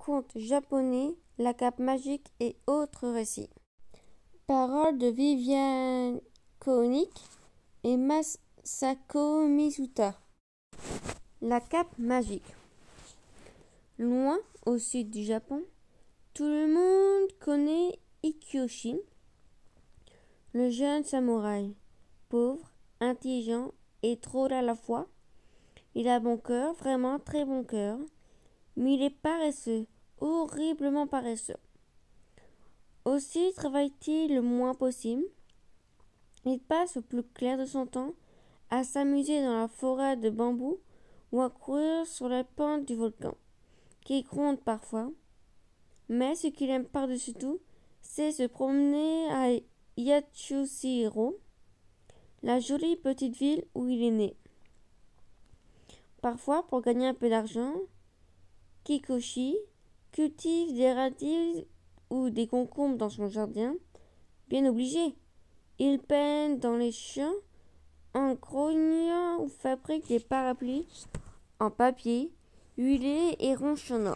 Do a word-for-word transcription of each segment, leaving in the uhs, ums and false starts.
contes japonais, la cape magique et autres récits. Paroles de Viviane Koenig et Masako Mizuta. La cape magique. Loin au sud du Japon, tout le monde connaît Ikiyoshi, le jeune samouraï, pauvre, intelligent et drôle à la fois. Il a bon cœur, vraiment très bon cœur, mais il est paresseux, horriblement paresseux. Aussi travaille-t-il le moins possible. Il passe le plus clair de son temps à s'amuser dans la forêt de bambou ou à courir sur les pentes du volcan, qui gronde parfois. Mais ce qu'il aime par-dessus tout, c'est se promener à Yatsushiro, la jolie petite ville où il est né. Parfois, pour gagner un peu d'argent, Kikoshi cultive des radis ou des concombres dans son jardin, bien obligé. Il peint dans les champs en grognant ou fabrique des parapluies en papier, huilé et ronchonnant.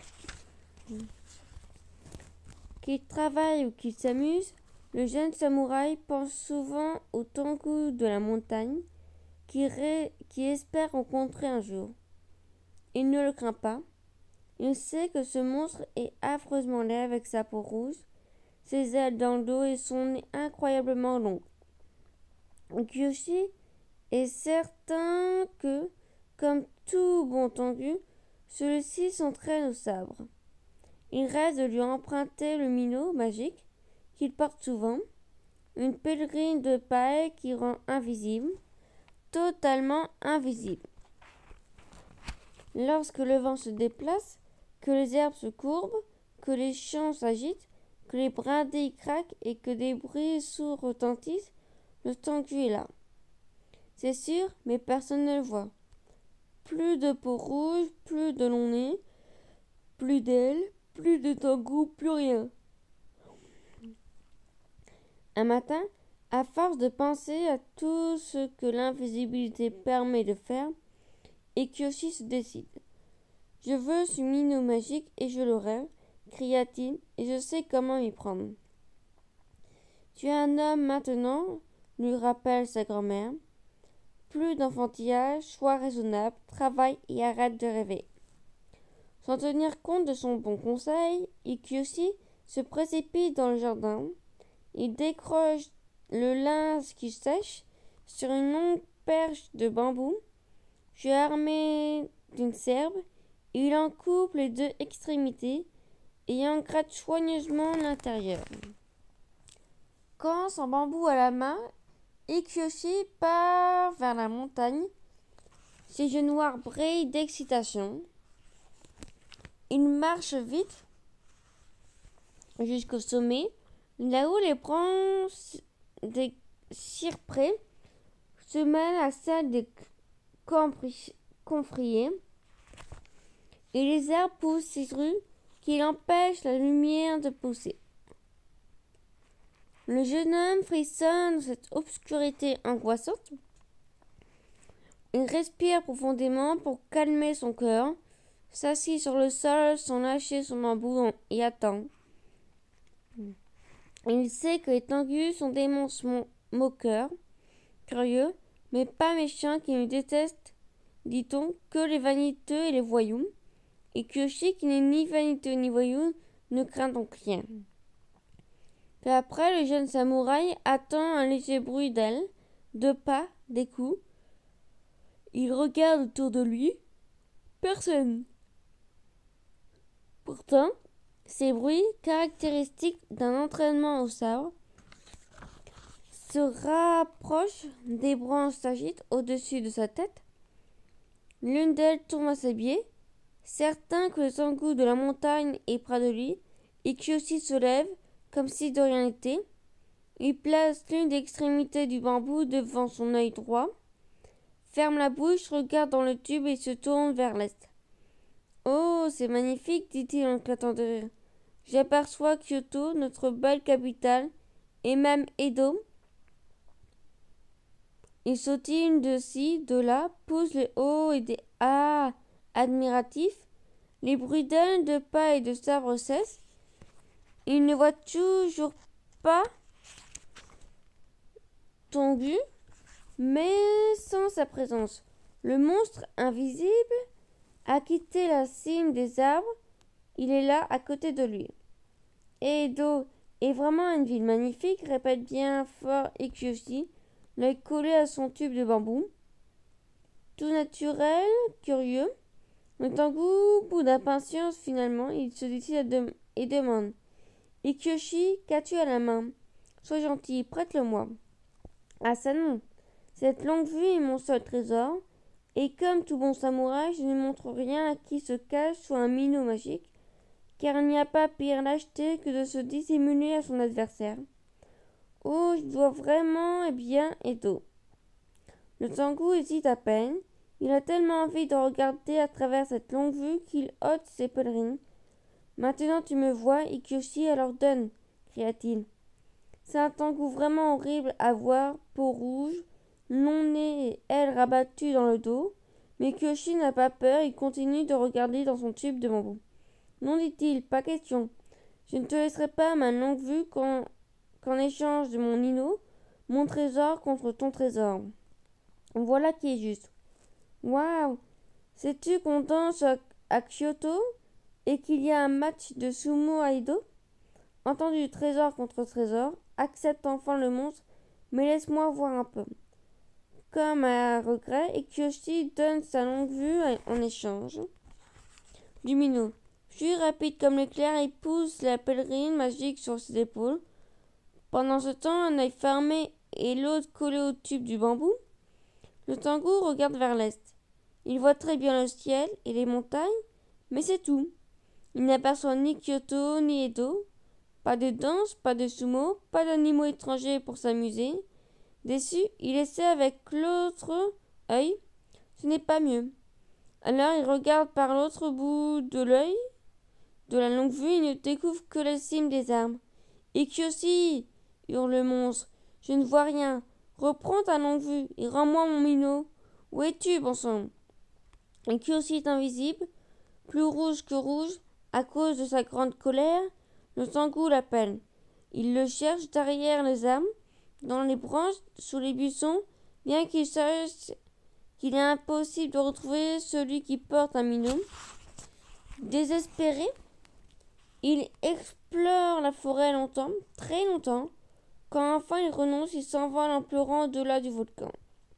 Qu'il travaille ou qu'il s'amuse, le jeune samouraï pense souvent au Tengu de la montagne qu'il ré... qui espère rencontrer un jour. Il ne le craint pas. Il sait que ce monstre est affreusement laid avec sa peau rouge, ses ailes dans le dos et son nez incroyablement long. Kyoshi est certain que, comme tout bon Tengu, celui-ci s'entraîne au sabre. Il rêve de lui emprunter le minot magique qu'il porte souvent, une pèlerine de paille qui rend invisible, totalement invisible. Lorsque le vent se déplace, que les herbes se courbent, que les champs s'agitent, que les brindilles craquent et que des bruits sourds retentissent, le Tengu est là. C'est sûr, mais personne ne le voit. Plus de peau rouge, plus de long nez, plus d'ailes, plus de Tengu, plus rien. Un matin, à force de penser à tout ce que l'invisibilité permet de faire, Kyoshi se décide. « Je veux ce minot magique et je l'aurai, cria-t-il, et je sais comment m'y prendre. »« Tu es un homme maintenant, lui rappelle sa grand-mère. Plus d'enfantillage, sois raisonnable, travaille et arrête de rêver. » Sans tenir compte de son bon conseil, Kyoshi se précipite dans le jardin. Il décroche le linge qui sèche sur une longue perche de bambou. Puis armé d'une serbe, il en coupe les deux extrémités et en gratte soigneusement l'intérieur. Quand, son bambou à la main, Kyoshi part vers la montagne. Ses yeux noirs brillent d'excitation. Il marche vite jusqu'au sommet, là où les branches des cyprès se mêlent à celles des confriers, et les herbes poussent si rues qu'il empêche la lumière de pousser. Le jeune homme frissonne dans cette obscurité angoissante. Il respire profondément pour calmer son cœur, s'assit sur le sol sans lâcher son bambou et attend. Il sait que les Tengus sont des monstres moqueurs, curieux, mais pas méchants, qui ne détestent, dit-on, que les vaniteux et les voyous, et Kyoshi, qui n'est ni vaniteux ni voyou, ne craint donc rien. Puis après, le jeune samouraï attend un léger bruit d'ailes, de pas, des coups. Il regarde autour de lui. Personne. Pourtant, ces bruits, caractéristiques d'un entraînement au sabre, se rapprochent, des branches s'agitent au-dessus de sa tête. L'une d'elles tourne à ses pieds. Certain que le Tengu de la montagne est près de lui, Kyoshi se lève, comme si de rien n'était. Il place l'une des extrémités du bambou devant son œil droit, ferme la bouche, regarde dans le tube et se tourne vers l'est. « Oh, c'est magnifique, dit-il en éclatant de rire. J'aperçois Kyoto, notre belle capitale, et même Edo. » Il sautille de ci, de là, pousse les hauts et des ah admiratifs. Les bruits d'ailes, de pas et de sabre cessent. Il ne voit toujours pas Tengu, mais sans sa présence. Le monstre invisible a quitté la cime des arbres. Il est là, à côté de lui. Edo est vraiment une ville magnifique, répète bien fort Ikiyoshi, l'œil collé à son tube de bambou. Tout naturel, curieux. Le Tengu, bout d'impatience, finalement, il se décide de- et demande « Ikiyoshi, qu'as-tu à la main ? Sois gentil, prête-le-moi. » Ah ça non, cette longue vue est mon seul trésor, et comme tout bon samouraï, je ne montre rien à qui se cache sous un minot magique, car il n'y a pas pire lâcheté que de se dissimuler à son adversaire. Oh, je dois vraiment, eh bien, Edo. Le Tengu hésite à peine. Il a tellement envie de regarder à travers cette longue vue qu'il ôte ses pèlerines. Maintenant tu me vois, Ikiyoshi, alors donne, cria-t-il. C'est un Tengu vraiment horrible à voir, peau rouge, long nez et ailes rabattues dans le dos. Mais Ikiyoshi n'a pas peur, il continue de regarder dans son tube de bambou. Non, dit-il, pas question. Je ne te laisserai pas ma longue vue qu'en, qu'en échange de mon Nino, mon trésor contre ton trésor. Voilà qui est juste. Waouh! Sais-tu qu'on danse à, à Kyoto et qu'il y a un match de sumo à Edo? Entendu trésor contre trésor, accepte enfin le monstre, mais laisse-moi voir un peu. Comme à regret, Ikiyoshi donne sa longue vue en échange du minot. Puis, rapide comme l'éclair, il pousse la pèlerine magique sur ses épaules. Pendant ce temps, un œil fermé et l'autre collé au tube du bambou, le Tengu regarde vers l'est. Il voit très bien le ciel et les montagnes, mais c'est tout. Il n'aperçoit ni Kyoto ni Edo. Pas de danse, pas de sumo, pas d'animaux étrangers pour s'amuser. Déçu, il essaie avec l'autre œil. Ce n'est pas mieux. Alors il regarde par l'autre bout de l'œil. De la longue vue, il ne découvre que la cime des arbres. « Ikiyoshi !» hurle le monstre. « Je ne vois rien. Reprends ta longue vue et rends-moi mon minot. Où es-tu, bon sang ?» Ikiyoshi est invisible, plus rouge que rouge, à cause de sa grande colère. Le Tengu l'appelle. Il le cherche derrière les arbres, dans les branches, sous les buissons, bien qu'il sache qu'il est impossible de retrouver celui qui porte un minot. Désespéré, il explore la forêt longtemps, très longtemps. Quand enfin il renonce, il s'envole en pleurant au-delà du volcan.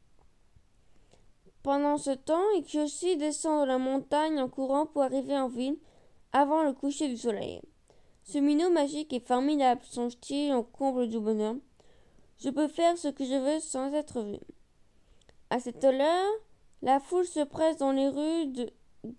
Pendant ce temps, Ikiyoshi descend de la montagne en courant pour arriver en ville avant le coucher du soleil. Ce minot magique est formidable, songe-t-il en comble du bonheur. Je peux faire ce que je veux sans être vu. À cette heure, la foule se presse dans les rues de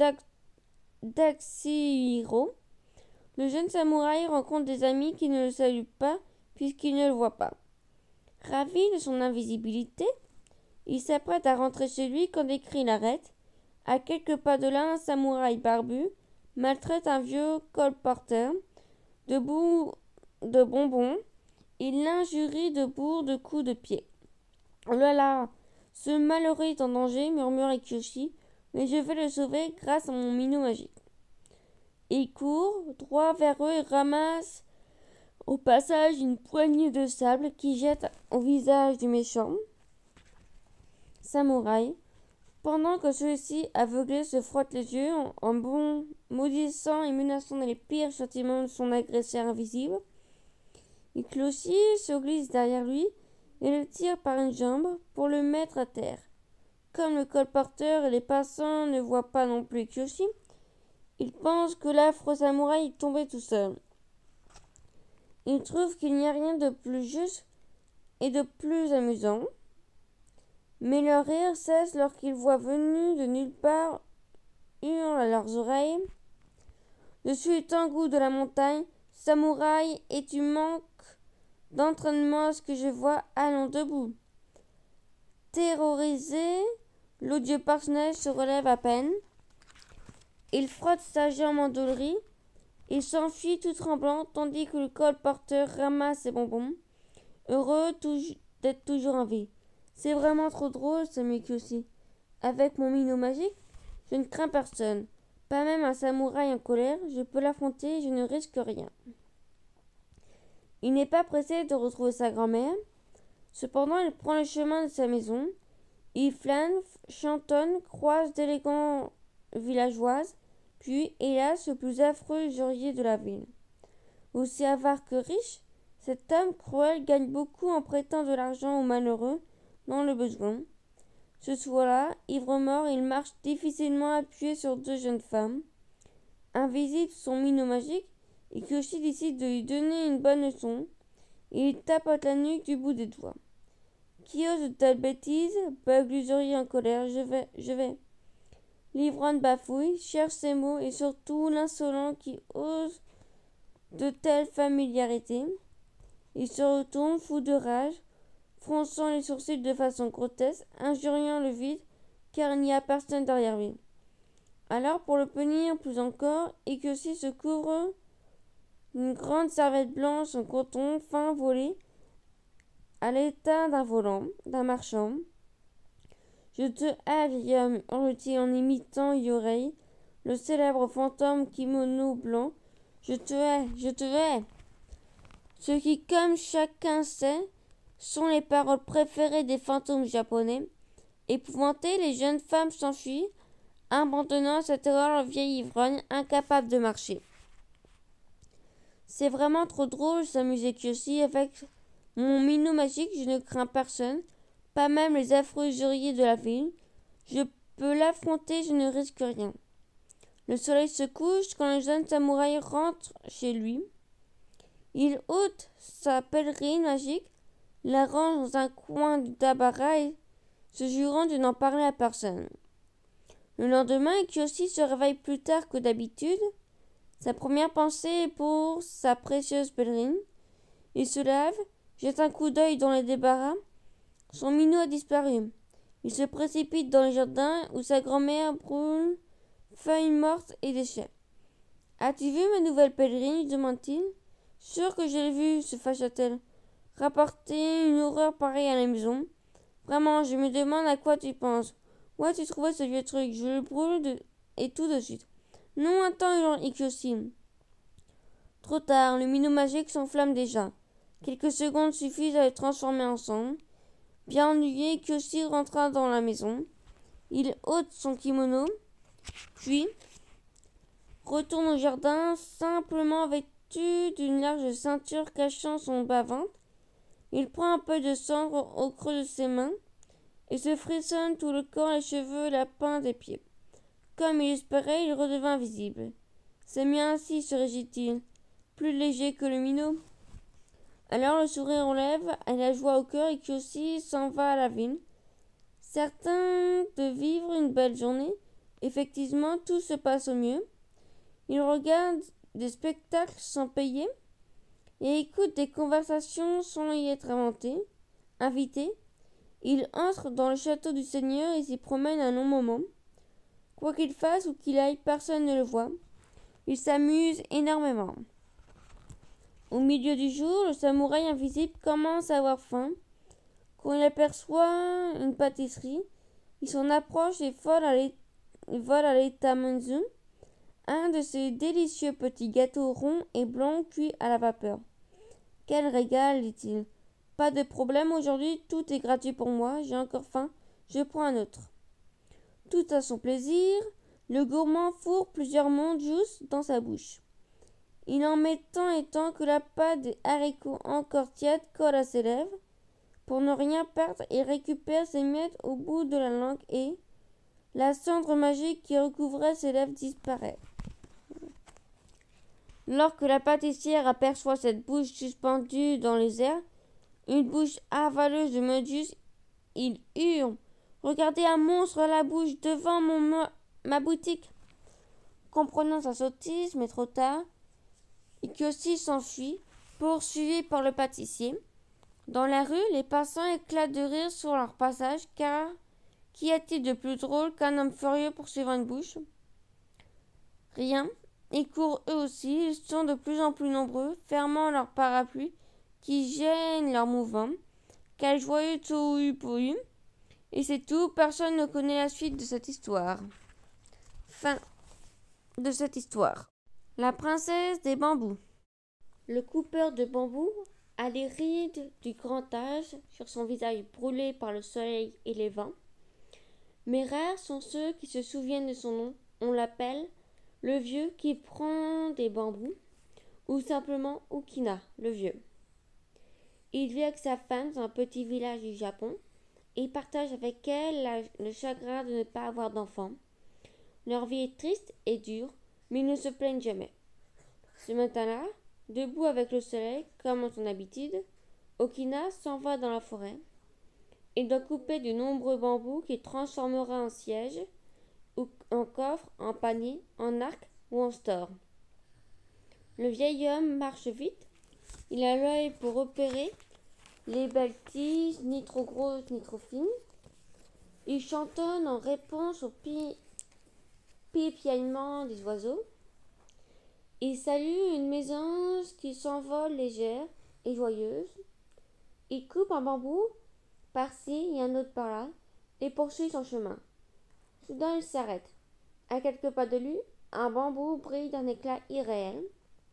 d'Axihiro. Le jeune samouraï rencontre des amis qui ne le saluent pas puisqu'ils ne le voient pas. Ravi de son invisibilité, il s'apprête à rentrer chez lui quand des cris l'arrêtent. À quelques pas de là, un samouraï barbu maltraite un vieux colporteur. Debout de bonbons, il l'injurie de bourre de coups de pied. Oh là là, ce malheureux est en danger, murmure Ikiyoshi, mais je vais le sauver grâce à mon minot magique. Il court droit vers eux et ramasse au passage une poignée de sable qui jette au visage du méchant samouraï, pendant que celui-ci, aveuglé, se frotte les yeux en, en bon maudissant et menaçant les pires châtiments de son agresseur invisible. Ikiyoshi se glisse derrière lui et le tire par une jambe pour le mettre à terre. Comme le colporteur et les passants ne voient pas non plus Ikiyoshi, ils pensent que l'affreux samouraï est tombé tout seul. Ils trouvent qu'il n'y a rien de plus juste et de plus amusant. Mais leur rire cesse lorsqu'ils voient venus de nulle part hurlent à leurs oreilles. Je suis le Tengu de la montagne, samouraï, et tu manques d'entraînement à ce que je vois, allons debout. Terrorisé, l'odieux personnage se relève à peine. Il frotte sa jambe endolorie. Il s'enfuit tout tremblant, tandis que le colporteur ramasse ses bonbons, heureux d'être toujours en vie. C'est vraiment trop drôle, ce Ikiyoshi. Avec mon minot magique, je ne crains personne. Pas même un samouraï en colère, je peux l'affronter, je ne risque rien. Il n'est pas pressé de retrouver sa grand-mère. Cependant, il prend le chemin de sa maison. Il flâne, chantonne, croise d'élégantes villageoises, puis, hélas, le plus affreux usurier de la ville. Aussi avare que riche, cet homme cruel gagne beaucoup en prêtant de l'argent aux malheureux dans le besoin. Ce soir-là, ivre-mort, il marche difficilement appuyé sur deux jeunes femmes. Invisibles son minot magique, et Kyoshi décide de lui donner une bonne leçon. Il tapote la nuque du bout des doigts. Qui ose de telles bêtises? Bug l'usurier en colère. Je vais, je vais. L'ivrogne bafouille, cherche ses mots, et surtout l'insolent qui ose de telles familiarités. Il se retourne, fou de rage, fronçant les sourcils de façon grotesque, injuriant le vide, car il n'y a personne derrière lui. Alors, pour le punir plus encore, Ikushi se couvre d'une grande serviette blanche en coton fin volée, à l'état d'un volant, d'un marchand. Je te hais, vieil homme, hurle-t-il en imitant Yorei, le célèbre fantôme kimono blanc. Je te hais, je te hais. Ce qui, comme chacun sait, sont les paroles préférées des fantômes japonais. Épouvantées, les jeunes femmes s'enfuient, abandonnant à cette horreur le vieil ivrogne, incapable de marcher. C'est vraiment trop drôle, s'amusait Kyoshi. Avec mon minot magique, je ne crains personne, pas même les affreux usuriers de la ville. Je peux l'affronter, je ne risque rien. Le soleil se couche quand le jeune samouraï rentre chez lui. Il ôte sa pèlerine magique, la range dans un coin du tabac et se jurant de n'en parler à personne. Le lendemain, Kyoshi se réveille plus tard que d'habitude. Sa première pensée est pour sa précieuse pèlerine. Il se lève, jette un coup d'œil dans les débarras. Son minot a disparu. Il se précipite dans le jardin où sa grand-mère brûle feuilles mortes et déchets. « As-tu vu ma nouvelle pèlerine ?» demande-t-il. « Sûr que je l'ai vue, se fâcha-t-elle. Rapporter une horreur pareille à la maison. Vraiment, je me demande à quoi tu penses. Où as-tu trouvé ce vieux truc? Je le brûle de... et tout de suite. » Non, attends, hurle Ikushi. Trop tard, le minot magique s'enflamme déjà. Quelques secondes suffisent à les transformer ensemble. Bien ennuyé, Kyoshi rentra dans la maison. Il ôte son kimono, puis retourne au jardin, simplement vêtu d'une large ceinture cachant son bas-ventre. Il prend un peu de cendre au creux de ses mains et se frissonne tout le corps, les cheveux, la pointe des pieds. Comme il espérait, il redevint visible. C'est bien ainsi, se régit-il, plus léger que le minot. Alors le sourire aux lèvres et la joie au cœur, et Kyoshi s'en va à la ville. Certain de vivre une belle journée, effectivement tout se passe au mieux. Il regarde des spectacles sans payer et écoute des conversations sans y être inventé, invité. Il entre dans le château du seigneur et s'y promène un long moment. Quoi qu'il fasse ou qu'il aille, personne ne le voit. Il s'amuse énormément. Au milieu du jour, le samouraï invisible commence à avoir faim. Quand il aperçoit une pâtisserie, il s'en approche et vole à l'état manzu, un de ces délicieux petits gâteaux ronds et blancs cuits à la vapeur. Quel régal, dit-il. Pas de problème aujourd'hui, tout est gratuit pour moi, j'ai encore faim, je prends un autre. Tout à son plaisir, le gourmand fourre plusieurs monjous dans sa bouche. Il en met tant et tant que la pâte des haricots encore tiède colle à ses lèvres. Pour ne rien perdre, il récupère ses miettes au bout de la langue et la cendre magique qui recouvrait ses lèvres disparaît. Lorsque la pâtissière aperçoit cette bouche suspendue dans les airs, une bouche avaleuse de monjous, il hurle. Regardez un monstre à la bouche devant mon, ma boutique. Comprenant sa sottise, mais trop tard, Kyoshi s'enfuit, poursuivi par le pâtissier. Dans la rue, les passants éclatent de rire sur leur passage, car qu'y a-t-il de plus drôle qu'un homme furieux poursuivant une bouche? Rien. Ils courent eux aussi, ils sont de plus en plus nombreux, fermant leurs parapluies qui gênent leur mouvement. Quel joyeux tohu-pohu! Et c'est tout, personne ne connaît la suite de cette histoire. Fin. de cette histoire. La princesse des bambous. Le coupeur de bambou a les rides du grand âge sur son visage brûlé par le soleil et les vents. Mais rares sont ceux qui se souviennent de son nom. On l'appelle le vieux qui prend des bambous ou simplement Okina, le vieux. Il vit avec sa femme dans un petit village du Japon et partage avec elle la, le chagrin de ne pas avoir d'enfants. Leur vie est triste et dure, mais ils ne se plaignent jamais. Ce matin-là, debout avec le soleil, comme en son habitude, Okina s'en va dans la forêt. Il doit couper de nombreux bambous qu'il transformera en siège, ou en coffre, en panier, en arc ou en store. Le vieil homme marche vite. Il a l'œil pour repérer les belles tiges, ni trop grosses ni trop fines. Il chantonne en réponse au pi- pipiaiement des oiseaux. Il salue une mésange qui s'envole légère et joyeuse. Il coupe un bambou par-ci et un autre par-là et poursuit son chemin. Soudain, il s'arrête. À quelques pas de lui, un bambou brille d'un éclat irréel.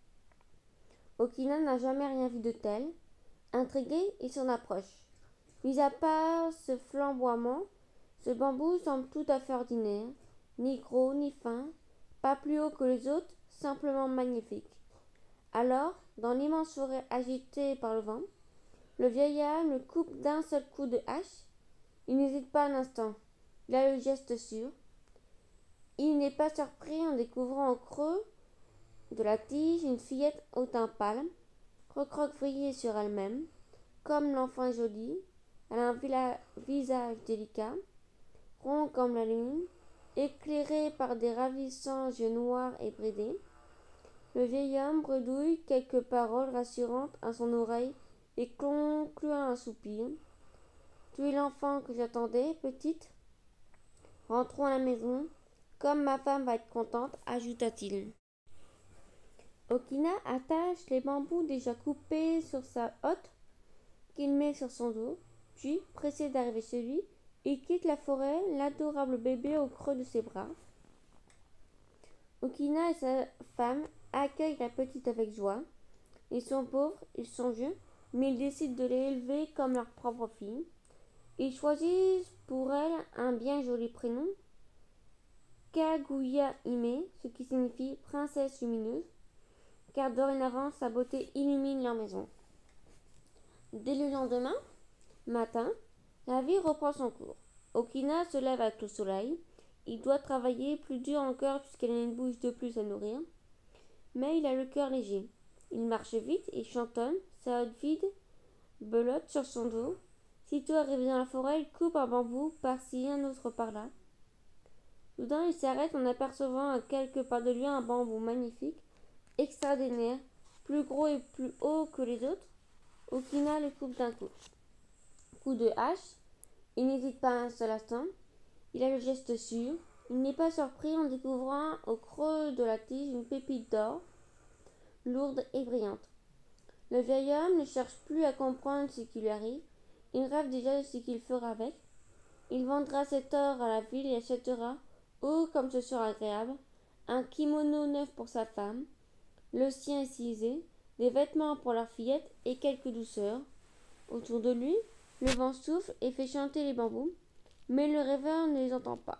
Okina n'a jamais rien vu de tel. Intrigué, il s'en approche. Mis à part ce flamboiement, ce bambou semble tout à fait ordinaire, ni gros ni fin, pas plus haut que les autres, simplement magnifique. Alors, dans l'immense forêt agitée par le vent, le vieillard le coupe d'un seul coup de hache. Il n'hésite pas un instant. Il a le geste sûr. Il n'est pas surpris en découvrant au creux de la tige une fillette au teint pâle, recroquevillée sur elle-même. Comme l'enfant est joli, elle a un visage délicat, rond comme la lune, éclairé par des ravissants yeux noirs et bridés. Le vieil homme bredouille quelques paroles rassurantes à son oreille et conclut un soupir. Tu es l'enfant que j'attendais, petite. Rentrons à la maison. Comme ma femme va être contente, ajouta-t-il. Okina attache les bambous déjà coupés sur sa hotte qu'il met sur son dos, puis, pressé d'arriver chez lui, il quitte la forêt, l'adorable bébé au creux de ses bras. Okina et sa femme accueillent la petite avec joie. Ils sont pauvres, ils sont vieux, mais ils décident de l'élever comme leur propre fille. Ils choisissent pour elle un bien joli prénom, Kaguya Hime, ce qui signifie princesse lumineuse, car dorénavant sa beauté illumine leur maison. Dès le lendemain matin, la vie reprend son cours. Okina se lève avec le soleil. Il doit travailler plus dur encore puisqu'elle a une bouche de plus à nourrir. Mais il a le cœur léger. Il marche vite et chantonne, sa hotte vide belote sur son dos. Sitôt arrivé dans la forêt, il coupe un bambou par-ci et un autre par-là. Soudain, il s'arrête en apercevant à quelques pas de lui un bambou magnifique, extraordinaire, plus gros et plus haut que les autres. Okina le coupe d'un coup. Coup de hache. Il n'hésite pas un seul instant. Il a le geste sûr. Il n'est pas surpris en découvrant au creux de la tige une pépite d'or, lourde et brillante. Le vieil homme ne cherche plus à comprendre ce qui lui arrive. Il rêve déjà de ce qu'il fera avec. Il vendra cet or à la ville et achètera, oh comme ce sera agréable, un kimono neuf pour sa femme, le sien stylisé, des vêtements pour leur fillette et quelques douceurs. Autour de lui, le vent souffle et fait chanter les bambous, mais le rêveur ne les entend pas.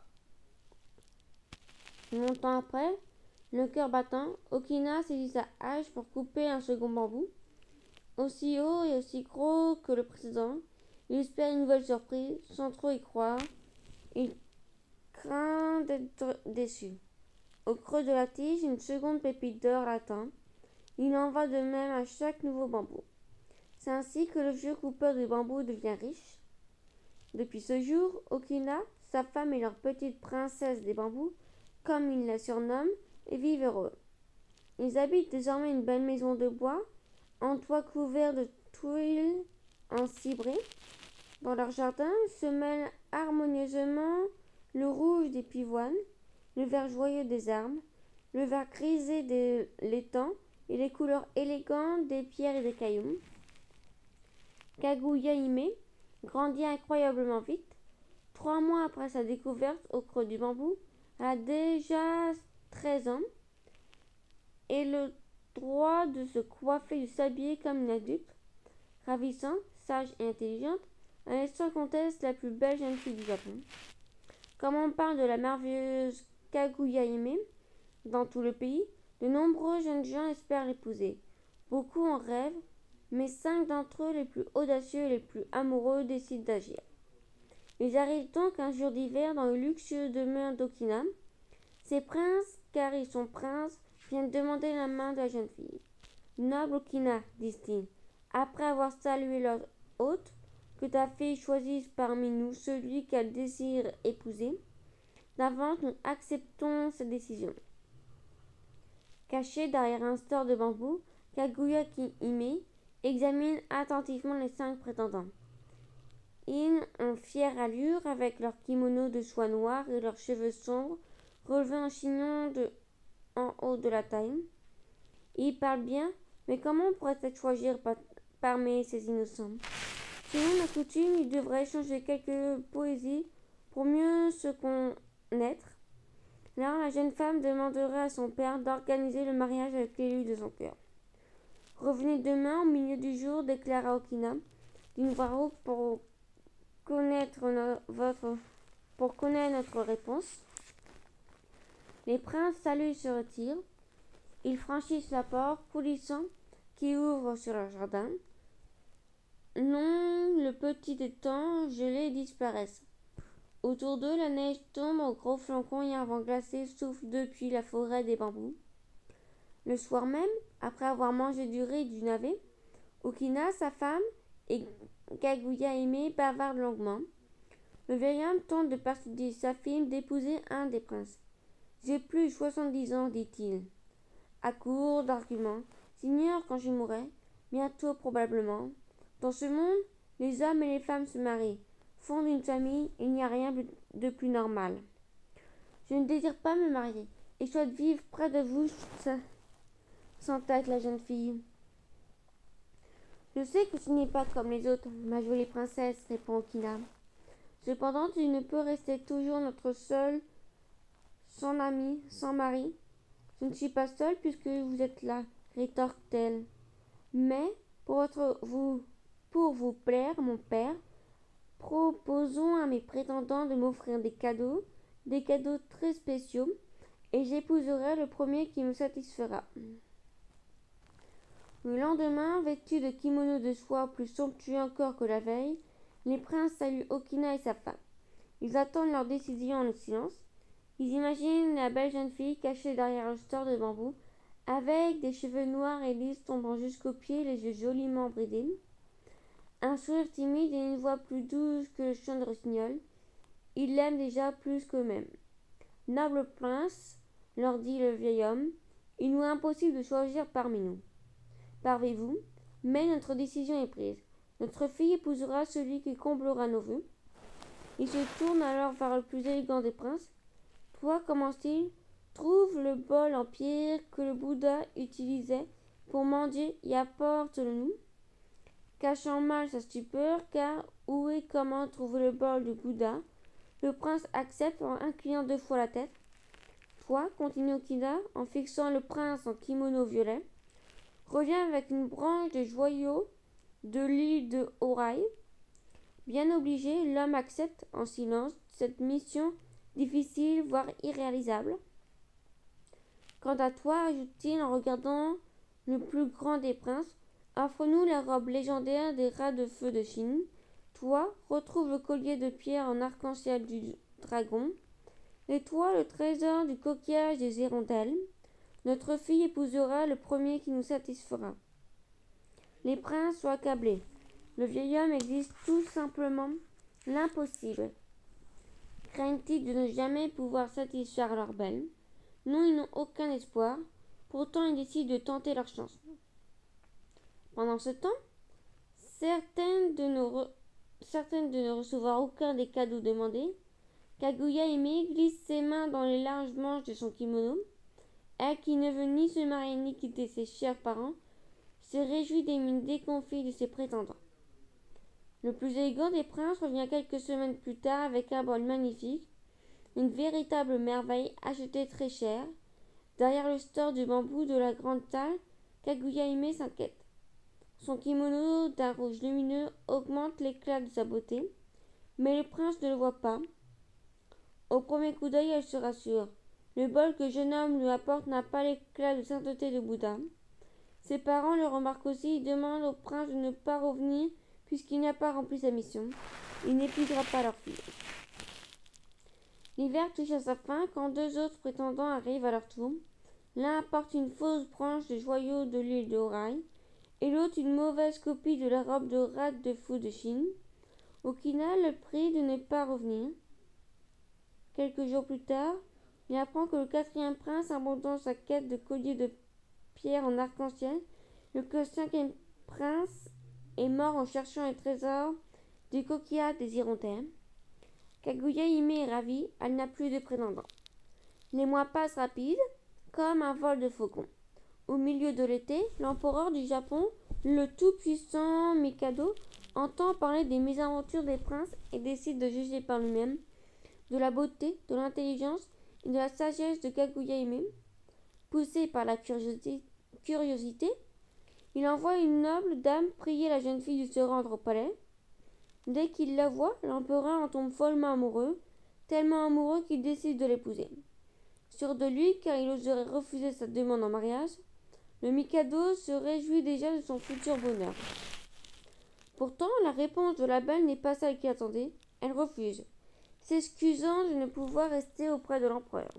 Longtemps après, le cœur battant, Okina saisit sa hache pour couper un second bambou, aussi haut et aussi gros que le précédent. Il espère une nouvelle surprise, sans trop y croire. Il craint d'être déçu. Au creux de la tige, une seconde pépite d'or l'attend. Il en va de même à chaque nouveau bambou. C'est ainsi que le vieux coupeur de bambou devient riche. Depuis ce jour, Okina, sa femme et leur petite princesse des bambous, comme il la surnomme, vivent heureux. Ils habitent désormais une belle maison de bois, en toit couvert de tuiles en cibré. Dans leur jardin se mêlent harmonieusement le rouge des pivoines, le vert joyeux des arbres, le vert grisé de l'étang et les couleurs élégantes des pierres et des cailloux. Kaguya Hime grandit incroyablement vite. Trois mois après sa découverte au creux du bambou, elle a déjà treize ans. et le droit de se coiffer, de s'habiller comme une adulte, ravissante, sage et intelligente, elle est sans conteste la plus belle jeune fille du Japon. Comme on parle de la merveilleuse Kaguya Hime dans tout le pays, de nombreux jeunes gens espèrent l'épouser. Beaucoup en rêvent, mais cinq d'entre eux, les plus audacieux et les plus amoureux, décident d'agir. Ils arrivent donc un jour d'hiver dans le luxueux demeure d'Okina. Ces princes, car ils sont princes, viennent demander la main de la jeune fille. Noble Okina, disent-ils, après avoir salué leur hôte, que ta fille choisisse parmi nous celui qu'elle désire épouser. D'avance, nous acceptons cette décision. Caché derrière un store de bambou, Kaguya Hime examine attentivement les cinq prétendants. Ils ont fière allure avec leurs kimonos de soie noire et leurs cheveux sombres relevés en chignon de, en haut de la taille. Ils parlent bien, mais comment pourrait-elle choisir par, parmi ces innocents? Selon la coutume, ils devraient échanger quelques poésies pour mieux se connaître. Là, la jeune femme demanderait à son père d'organiser le mariage avec l'élu de son cœur. Revenez demain au milieu du jour, déclara Okina d'une voix rauque pour connaître no- votre pour connaître notre réponse. Les princes saluent et se retirent. Ils franchissent la porte coulissante qui ouvre sur leur jardin. Non, le petit étang gelé disparaissent. Autour d'eux, la neige tombe en gros flocons et un vent glacé souffle depuis la forêt des bambous. Le soir même, après avoir mangé du riz et du navet, Okina, sa femme, et Kaguya Hime bavardent longuement. Le vieil homme tente de persuader sa fille d'épouser un des princes. J'ai plus de soixante-dix ans, dit-il, à court d'arguments. J'ignore quand je mourrai, bientôt probablement. Dans ce monde, les hommes et les femmes se marient, fondent une famille, il n'y a rien de plus normal. Je ne désire pas me marier, et souhaite vivre près de vous, s'entête la jeune fille. Je sais que ce n'est pas comme les autres, ma jolie princesse, répond Okina. Cependant, tu ne peux rester toujours notre seule, sans ami, sans mari. Je ne suis pas seule puisque vous êtes là, rétorque-t-elle. Mais, pour, votre, vous, pour vous plaire, mon père, proposons à mes prétendants de m'offrir des cadeaux, des cadeaux très spéciaux, et j'épouserai le premier qui me satisfera. Le lendemain, vêtus de kimonos de soie plus somptueux encore que la veille, les princes saluent Okina et sa femme. Ils attendent leur décision en silence. Ils imaginent la belle jeune fille cachée derrière le store de bambou, avec des cheveux noirs et lisses tombant jusqu'aux pieds, les yeux joliment bridés, un sourire timide et une voix plus douce que le chant de rossignol. Ils l'aiment déjà plus qu'eux-mêmes. Noble prince, leur dit le vieil homme, il nous est impossible de choisir parmi nous. Parlez-vous, mais notre décision est prise. Notre fille épousera celui qui comblera nos vœux. Il se tourne alors vers le plus élégant des princes. Toi, commence-t-il, trouve le bol en pierre que le Bouddha utilisait pour mendier et apporte-le-nous. Cachant mal sa stupeur, car où et comment trouver le bol du Bouddha, le prince accepte en inclinant deux fois la tête. Toi, continue Okina, en fixant le prince en kimono violet, reviens avec une branche de joyaux de l'île de Horai. Bien obligé, l'homme accepte en silence cette mission difficile, voire irréalisable. Quant à toi, ajoute-t-il en regardant le plus grand des princes, offre-nous la robe légendaire des rats de feu de Chine. Toi, retrouve le collier de pierre en arc-en-ciel du dragon. Et toi, le trésor du coquillage des hirondelles. Notre fille épousera le premier qui nous satisfera. Les princes sont accablés. Le vieil homme exige tout simplement l'impossible. Craignent-ils de ne jamais pouvoir satisfaire leur belle? Non, ils n'ont aucun espoir. Pourtant, ils décident de tenter leur chance. Pendant ce temps, certaines de, ne re... certaines de ne recevoir aucun des cadeaux demandés, Kaguya Hime glisse ses mains dans les larges manches de son kimono. Elle, qui ne veut ni se marier ni quitter ses chers parents, se réjouit des mines déconfites de ses prétendants. Le plus élégant des princes revient quelques semaines plus tard avec un bol magnifique, une véritable merveille achetée très cher. Derrière le store de bambou de la grande salle, Kaguya Hime s'inquiète. Son kimono d'un rouge lumineux augmente l'éclat de sa beauté, mais le prince ne le voit pas. Au premier coup d'œil, elle se rassure. Le bol que le jeune homme lui apporte n'a pas l'éclat de sainteté de Bouddha. Ses parents le remarquent aussi et demandent au prince de ne pas revenir puisqu'il n'a pas rempli sa mission. Il n'épuisera pas leur fille. L'hiver touche à sa fin quand deux autres prétendants arrivent à leur tour. L'un apporte une fausse branche de joyaux de l'île de Horai et l'autre une mauvaise copie de la robe de rate de fou de Chine. Okina le prie de ne pas revenir. Quelques jours plus tard, il apprend que le quatrième prince abandonne sa quête de collier de pierre en arc-en-ciel et que le cinquième prince est mort en cherchant les trésors du coquillage des Hirondelles. Kaguya Hime est ravie, elle n'a plus de prétendants. Les mois passent rapides, comme un vol de faucon. Au milieu de l'été, l'empereur du Japon, le tout-puissant Mikado, entend parler des mésaventures des princes et décide de juger par lui-même de la beauté, de l'intelligence et de la sagesse de Kaguya Hime. Poussé par la curiosité, curiosité, il envoie une noble dame prier la jeune fille de se rendre au palais. Dès qu'il la voit, l'empereur en tombe follement amoureux, tellement amoureux qu'il décide de l'épouser. Sûr de lui, car il oserait refuser sa demande en mariage, le Mikado se réjouit déjà de son futur bonheur. Pourtant, la réponse de la belle n'est pas celle qu'il attendait. Elle refuse, s'excusant de ne pouvoir rester auprès de l'empereur.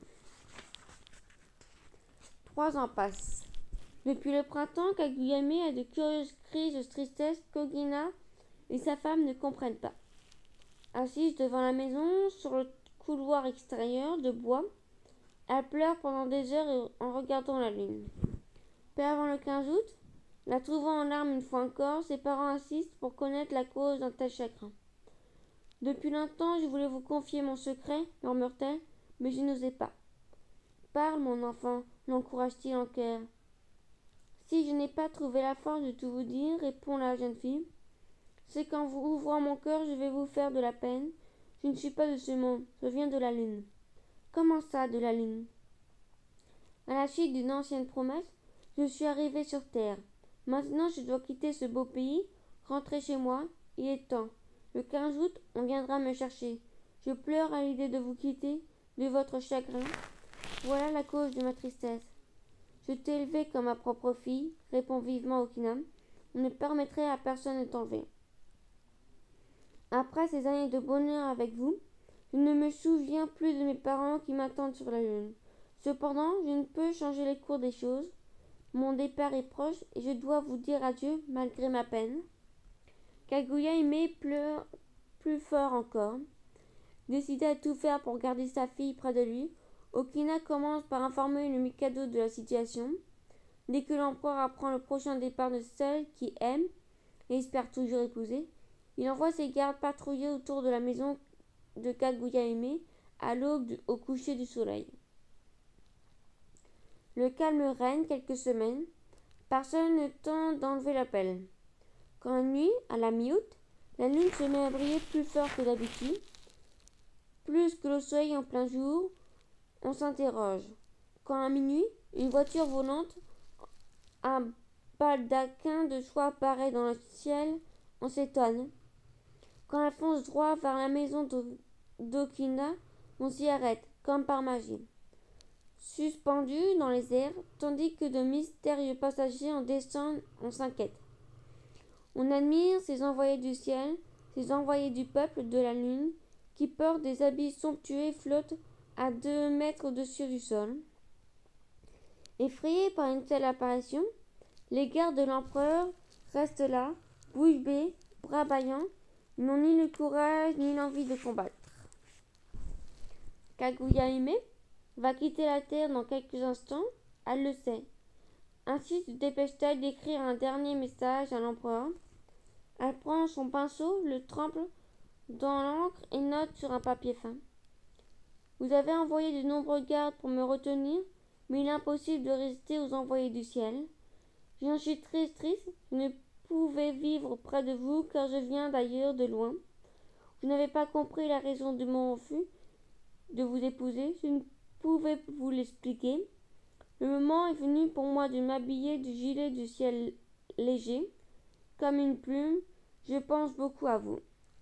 Trois ans passent. Depuis le printemps, Kaguya Hime a de curieuses crises de tristesse qu'Okina et sa femme ne comprennent pas. Assise devant la maison, sur le couloir extérieur de bois, elle pleure pendant des heures en regardant la lune. Peu avant le quinze août, la trouvant en larmes une fois encore, ses parents insistent pour connaître la cause d'un tel chagrin. Depuis longtemps, je voulais vous confier mon secret, murmure-t-elle, mais je n'osais pas. Parle, mon enfant, l'encourage-t-il en cœur. Si je n'ai pas trouvé la force de tout vous dire, répond la jeune fille, c'est qu'en vous ouvrant mon cœur, je vais vous faire de la peine. Je ne suis pas de ce monde, je viens de la lune. Comment ça, de la lune? À la suite d'une ancienne promesse, je suis arrivée sur terre. Maintenant, je dois quitter ce beau pays, rentrer chez moi. Il est temps. Le quinze août, on viendra me chercher. Je pleure à l'idée de vous quitter, de votre chagrin. Voilà la cause de ma tristesse. Je t'ai élevée comme ma propre fille, répond vivement Okina. On ne permettrait à personne de t'enlever. Après ces années de bonheur avec vous, je ne me souviens plus de mes parents qui m'attendent sur la lune. Cependant, je ne peux changer les cours des choses. Mon départ est proche et je dois vous dire adieu malgré ma peine. Kaguya Hime pleure plus fort encore. Décidé à tout faire pour garder sa fille près de lui, Okina commence par informer le Mikado de la situation. Dès que l'empereur apprend le prochain départ de celle qu'il aime et espère toujours épouser, il envoie ses gardes patrouiller autour de la maison de Kaguya Hime à l'aube au coucher du soleil. Le calme règne quelques semaines. Personne ne tente d'enlever l'appel. Quand la nuit, à la mi-août, la lune se met à briller plus fort que d'habitude, plus que le soleil en plein jour, on s'interroge. Quand à minuit, une voiture volante, un baldaquin de soie apparaît dans le ciel, on s'étonne. Quand elle fonce droit vers la maison d'Okina, on s'y arrête, comme par magie. Suspendu dans les airs, tandis que de mystérieux passagers en descendent, on s'inquiète. On admire ces envoyés du ciel, ces envoyés du peuple de la lune, qui portent des habits somptueux et flottent à deux mètres au-dessus du sol. Effrayés par une telle apparition, les gardes de l'empereur restent là, bouche bée, bras bâillants, n'ont ni le courage ni l'envie de combattre. Kaguya Hime va quitter la terre dans quelques instants, elle le sait. Ainsi se dépêche-t-elle d'écrire un dernier message à l'empereur. Elle prend son pinceau, le trempe dans l'encre et note sur un papier fin. Vous avez envoyé de nombreux gardes pour me retenir, mais il est impossible de résister aux envoyés du ciel. J'en suis très triste, je ne pouvais vivre près de vous car je viens d'ailleurs de loin. Vous n'avez pas compris la raison de mon refus de vous épouser, je ne pouvais vous l'expliquer. Le moment est venu pour moi de m'habiller du gilet du ciel léger, comme une plume. Je pense beaucoup à vous.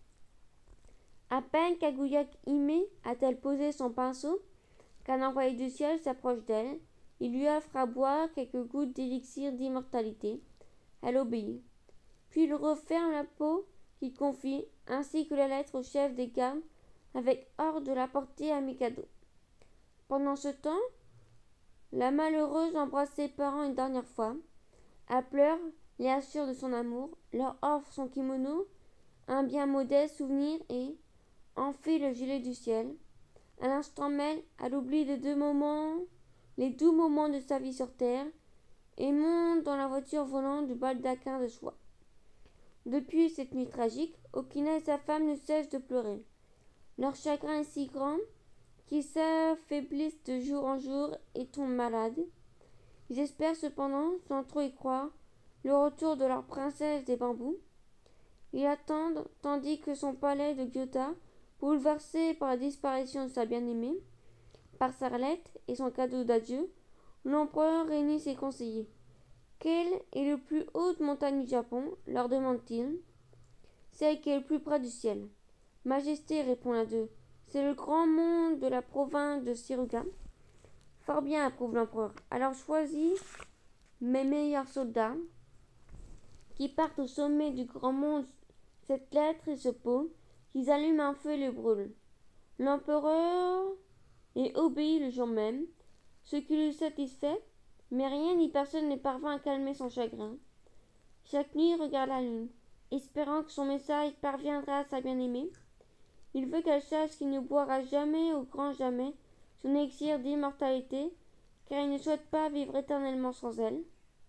À peine Kaguya Hime a-t-elle posé son pinceau qu'un envoyé du ciel s'approche d'elle. Il lui offre à boire quelques gouttes d'élixir d'immortalité. Elle obéit. Puis il referme la peau qu'il confie, ainsi que la lettre au chef des gardes, avec ordre de la porter à Mikado. Pendant ce temps, la malheureuse embrasse ses parents une dernière fois. Elle pleure, les assure de son amour, leur offre son kimono, un bien modeste souvenir et enfile le gilet du ciel. À l'instant même, elle oublie les deux moments, les doux moments de sa vie sur terre, et monte dans la voiture volante du baldaquin de soie. Depuis cette nuit tragique, Okina et sa femme ne cessent de pleurer. Leur chagrin est si grand qu'ils s'affaiblissent de jour en jour et tombent malades. Ils espèrent cependant, sans trop y croire, le retour de leur princesse des bambous. Ils attendent, tandis que son palais de Gyota, bouleversé par la disparition de sa bien-aimée, par sa lettre et son cadeau d'adieu, l'empereur réunit ses conseillers. Quelle est la plus haute montagne du Japon leur demande-t-il. Celle qui est le plus près du ciel. Majesté, répond l'un d'eux, c'est le grand mont de la province de Shiruga. Fort bien, approuve l'empereur. Alors choisis mes meilleurs soldats qui partent au sommet du grand mont cette lettre et ce pot, qu'ils allument un feu et le brûlent. L'empereur est obéi le jour même, ce qui lui satisfait, mais rien ni personne ne parvint à calmer son chagrin. Chaque nuit il regarde la lune, espérant que son message parviendra à sa bien-aimée. Il veut qu'elle sache qu'il ne boira jamais au grand jamais son élixir d'immortalité, car il ne souhaite pas vivre éternellement sans elle.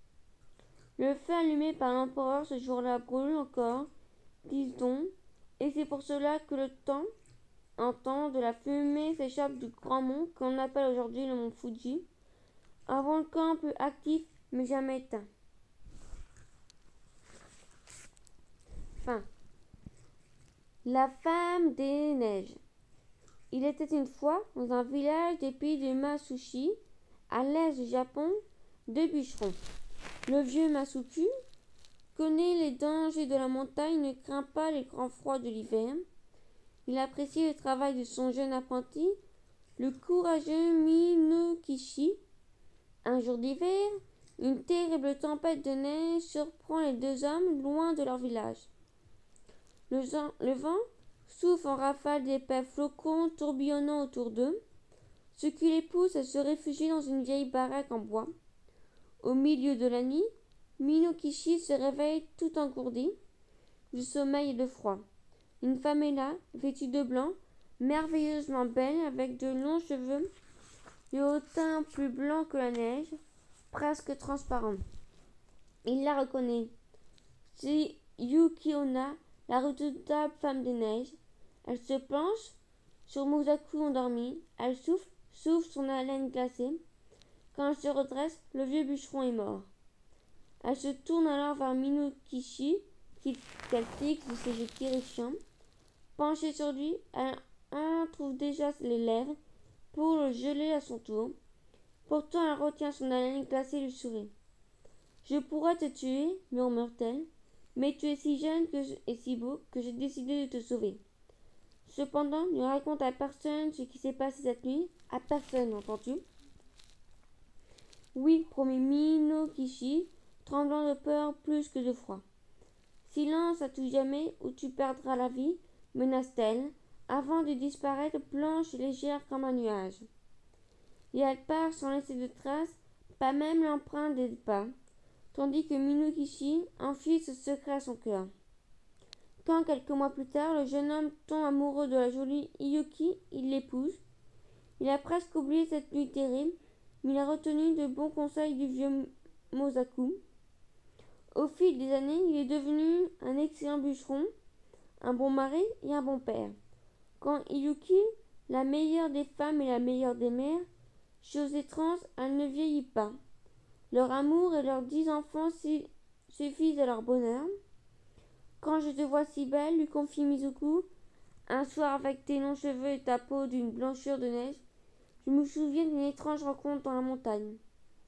Le feu allumé par l'empereur ce jour-là brûle encore, dit-on, et c'est pour cela que le temps entend de la fumée s'échappe du grand mont qu'on appelle aujourd'hui le mont Fuji, un volcan peu actif mais jamais éteint. Fin. La femme des neiges. Il était une fois, dans un village des pays de Masushi, à l'est du Japon, deux bûcherons. Le vieux Masuku connaît les dangers de la montagne, ne craint pas les grands froids de l'hiver. Il apprécie le travail de son jeune apprenti, le courageux Minokichi. Un jour d'hiver, une terrible tempête de neige surprend les deux hommes loin de leur village. Le, le vent souffle en rafales d'épais flocons tourbillonnant autour d'eux, ce qui les pousse à se réfugier dans une vieille baraque en bois. Au milieu de la nuit, Minokichi se réveille tout engourdi du sommeil et de froid. Une femme est là, vêtue de blanc, merveilleusement belle, avec de longs cheveux et au teint plus blanc que la neige, presque transparent. Il la reconnaît. C'est Yukiona, la redoutable femme des neiges. Elle se penche sur Musaku endormi. Elle souffle, souffle son haleine glacée. Quand elle se redresse, le vieux bûcheron est mort. Elle se tourne alors vers Minokichi, qu'elle fixe de ses yeux terrifiants. Penchée sur lui, elle en trouve déjà les lèvres pour le geler à son tour. Pourtant, elle retient son haleine glacée et lui sourit. « Je pourrais te tuer, murmure-t-elle, mais tu es si jeune que je, et si beau que j'ai décidé de te sauver. Cependant, ne raconte à personne ce qui s'est passé cette nuit, à personne, entends-tu ?» Oui, promit Minokichi, tremblant de peur plus que de froid. Silence à tout jamais, ou tu perdras la vie, menace-t-elle, avant de disparaître blanche et légère comme un nuage. Et elle part sans laisser de traces, pas même l'empreinte des pas, tandis que Minokichi enfuit ce secret à son cœur. Quand, quelques mois plus tard, le jeune homme tombe amoureux de la jolie Iyuki, il l'épouse. Il a presque oublié cette nuit terrible, mais il a retenu de bons conseils du vieux Mosaku. Au fil des années, il est devenu un excellent bûcheron, un bon mari et un bon père. Quand Iyuki, la meilleure des femmes et la meilleure des mères, chose étrange, elle ne vieillit pas. Leur amour et leurs dix enfants suffisent à leur bonheur. Quand je te vois si belle, lui confie Mizuku, un soir avec tes longs cheveux et ta peau d'une blancheur de neige, je me souviens d'une étrange rencontre dans la montagne.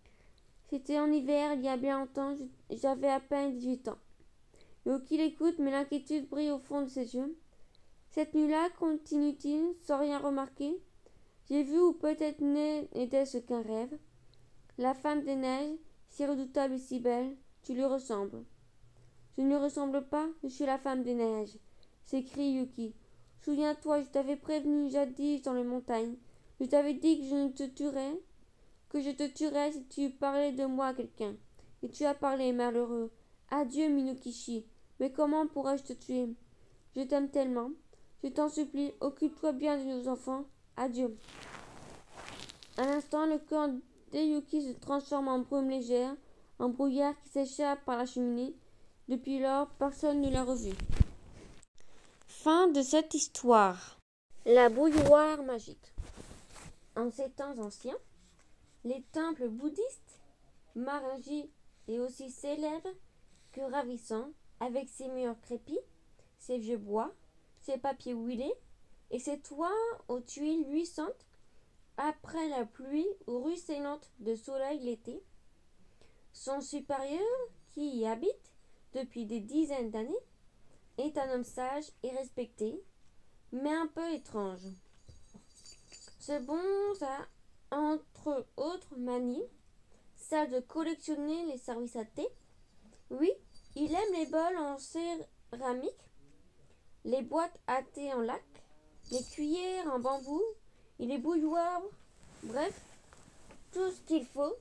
C'était en hiver, il y a bien longtemps, j'avais à peine dix-huit ans. Yuki l'écoute, mais l'inquiétude brille au fond de ses yeux. Cette nuit-là, continue-t-il, sans rien remarquer, j'ai vu, ou peut-être n'était-ce qu'un rêve, la femme des neiges, si redoutable et si belle, tu lui ressembles. Je ne lui ressemble pas, je suis la femme des neiges, s'écrie Yuki. Souviens-toi, je t'avais prévenu jadis dans les montagnes. Je t'avais dit que je ne te tuerais, que je te tuerais si tu parlais de moi à quelqu'un. Et tu as parlé, malheureux. Adieu, Minokichi. Mais comment pourrais-je te tuer? Je t'aime tellement. Je t'en supplie, occupe-toi bien de nos enfants. Adieu. À l'instant, le corps d'Yuki se transforme en brume légère, en brouillard qui s'échappe par la cheminée. Depuis lors, personne ne l'a revu. Fin de cette histoire. La bouilloire magique. En ces temps anciens, les temples bouddhistes, Marinji est aussi célèbre que ravissant, avec ses murs crépis, ses vieux bois, ses papiers huilés et ses toits aux tuiles luisantes après la pluie ruisselante de soleil l'été. Son supérieur, qui y habite depuis des dizaines d'années, est un homme sage et respecté, mais un peu étrange. Ce bonze a, entre autres manies, celle de collectionner les services à thé. Oui, il aime les bols en céramique, les boîtes à thé en lac, les cuillères en bambou et les bouilloires, bref, tout ce qu'il faut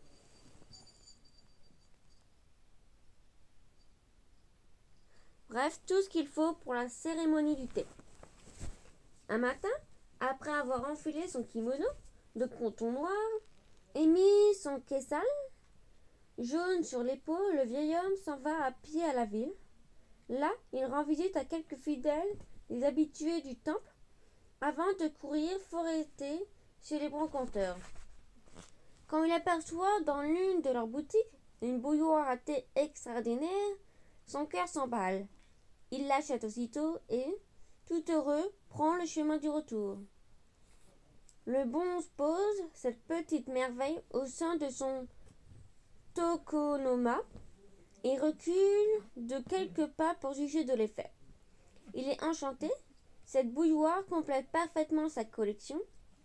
Bref, tout ce qu'il faut pour la cérémonie du thé. Un matin, après avoir enfilé son kimono de coton noir et mis son kessal jaune sur l'épaule, le vieil homme s'en va à pied à la ville. Là, il rend visite à quelques fidèles, des habitués du temple, avant de courir foretter chez les brocanteurs. Quand il aperçoit dans l'une de leurs boutiques une bouilloire à thé extraordinaire, son cœur s'emballe. Il l'achète aussitôt et, tout heureux, prend le chemin du retour. Le bonze pose cette petite merveille au sein de son tokonoma et recule de quelques pas pour juger de l'effet. Il est enchanté. Cette bouilloire complète parfaitement sa collection.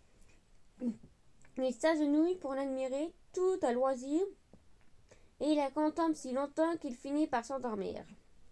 Il s'agenouille pour l'admirer tout à loisir et il la contemple si longtemps qu'il finit par s'endormir.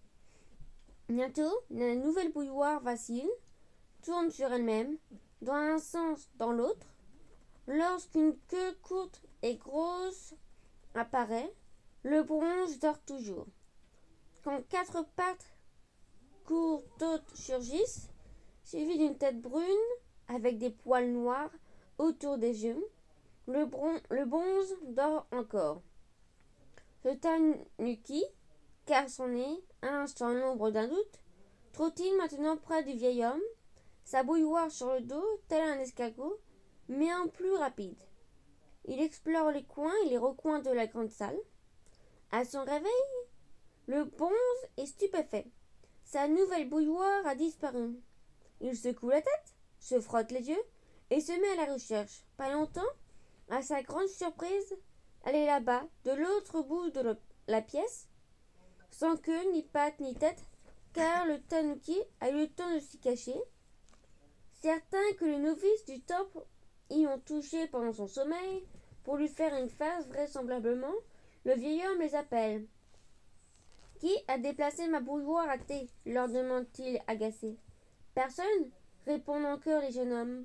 Bientôt, la nouvelle bouilloire vacille, tourne sur elle-même, dans un sens, dans l'autre. Lorsqu'une queue courte et grosse apparaît, le bronze dort toujours. Quand quatre pattes courtes surgissent, suivies d'une tête brune avec des poils noirs autour des yeux, le, bron- le bonze dort encore. Le tanuki, car son nez, à l'instant l'ombre d'un doute, trottine maintenant près du vieil homme, sa bouilloire sur le dos, tel un escargot, mais en plus rapide. Il explore les coins et les recoins de la grande salle. À son réveil, le bonze est stupéfait. Sa nouvelle bouilloire a disparu. Il secoue la tête, se frotte les yeux et se met à la recherche. Pas longtemps, à sa grande surprise, elle est là-bas, de l'autre bout de le- la pièce, sans queue, ni patte, ni tête, car le tanuki a eu le temps de s'y cacher. Certains que les novices du temple y ont touché pendant son sommeil pour lui faire une face, vraisemblablement, le vieil homme les appelle. « Qui a déplacé ma bouilloire à thé ?» leur demande-t-il agacé. « Personne » répondent en chœur les jeunes hommes.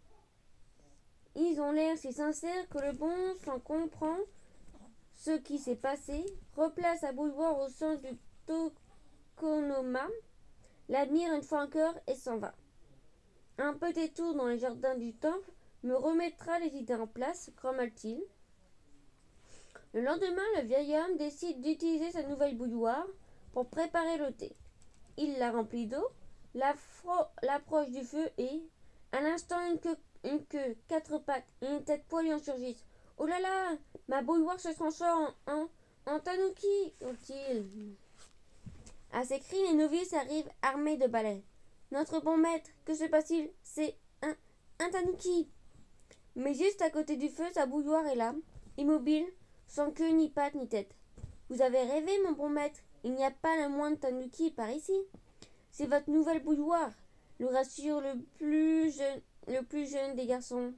Ils ont l'air si sincères que le bonze s'en comprend ce qui s'est passé, replace sa bouilloire au sens du tokonoma, l'admire une fois encore et s'en va. Un petit tour dans les jardins du temple me remettra les idées en place, grommelle-t-il. Le lendemain, le vieil homme décide d'utiliser sa nouvelle bouilloire pour préparer le thé. Il la remplit d'eau, l'approche du feu et, à l'instant, une queue, une queue, quatre pattes et une tête poilue en surgissent. « Oh là là, ma bouilloire se transforme en, en, en tanuki !» hurle-t-il. À ces cris, les novices arrivent armés de balais. « Notre bon maître, que se passe-t-il? C'est un, un tanuki !» Mais juste à côté du feu, sa bouilloire est là, immobile, sans queue ni patte ni tête. Vous avez rêvé, mon bon maître, il n'y a pas le moindre tanuki par ici. C'est votre nouvelle bouilloire, le rassure le plus jeune, le plus jeune des garçons.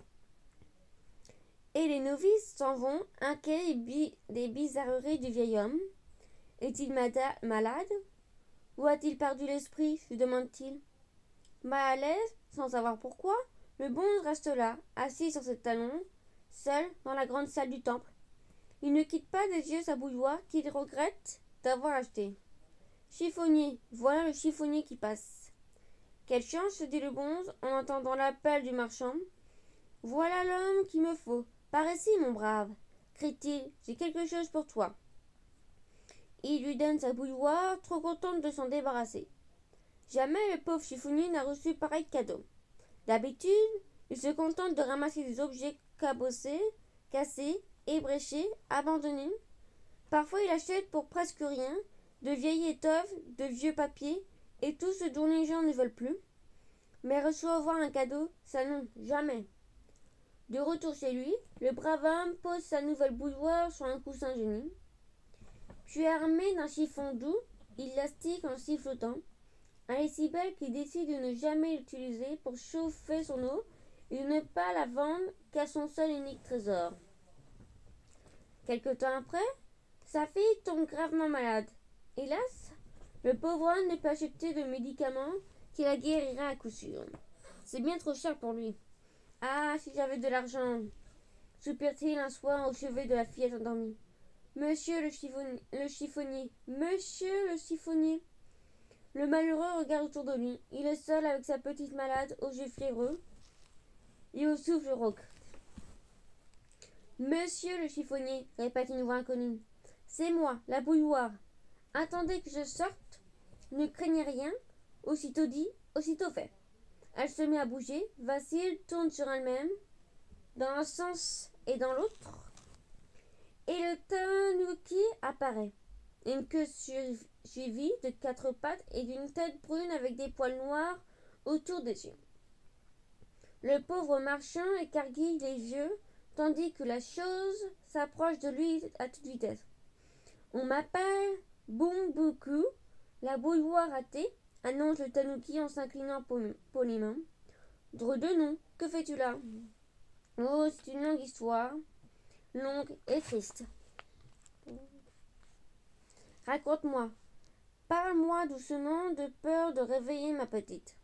Et les novices s'en vont, inquiets bi- des bizarreries du vieil homme. Est-il mada- malade? Ou a-t-il perdu l'esprit? Se demande-t-il. Mal à l'aise, sans savoir pourquoi, le bonze reste là, assis sur ses talons, seul dans la grande salle du temple. Il ne quitte pas des yeux sa bouilloire qu'il regrette d'avoir acheté. Chiffonnier, voilà le chiffonnier qui passe. Quelle chance, se dit le bonze en entendant l'appel du marchand. Voilà l'homme qu'il me faut. Par ici, mon brave, crie-t-il, j'ai quelque chose pour toi. Il lui donne sa bouilloire, trop contente de s'en débarrasser. Jamais le pauvre chiffonnier n'a reçu pareil cadeau. D'habitude, il se contente de ramasser des objets cabossés, cassés, ébréchés, abandonnés. Parfois, il achète pour presque rien de vieilles étoffes, de vieux papiers et tout ce dont les gens ne veulent plus. Mais recevoir un cadeau, ça non, jamais. De retour chez lui, le brave homme pose sa nouvelle bouilloire sur un coussin gêné. Puis armé d'un chiffon doux, il l'astique en sifflotant. Elle est si belle qu'il décide de ne jamais l'utiliser pour chauffer son eau et de ne pas la vendre qu'à son seul et unique trésor. Quelque temps après, sa fille tombe gravement malade. Hélas, le pauvre homme ne peut acheter de médicaments qui la guériraient à coup sûr. C'est bien trop cher pour lui. Ah, si j'avais de l'argent, soupire-t-il un soir au chevet de la fillette endormie. Monsieur le chiffonnier, le chiffonnier, monsieur le chiffonnier. Le malheureux regarde autour de lui. Il est seul avec sa petite malade aux yeux fiévreux et au souffle rauque. Monsieur le chiffonnier, répète une voix inconnue. C'est moi, la bouilloire. Attendez que je sorte. Ne craignez rien. Aussitôt dit, aussitôt fait. Elle se met à bouger, vacille, tourne sur elle-même, dans un sens et dans l'autre. Et le tanuki apparaît. Une queue suivie de quatre pattes et d'une tête brune avec des poils noirs autour des yeux. Le pauvre marchand écarquille les yeux, tandis que la chose s'approche de lui à toute vitesse. On m'appelle Bumbuku, la bouilloire ratée, annonce le tanuki en s'inclinant poliment. Drôle de nom, que fais-tu là? Oh, c'est une longue histoire, longue et triste. Raconte-moi, parle-moi doucement, de peur de réveiller ma petite.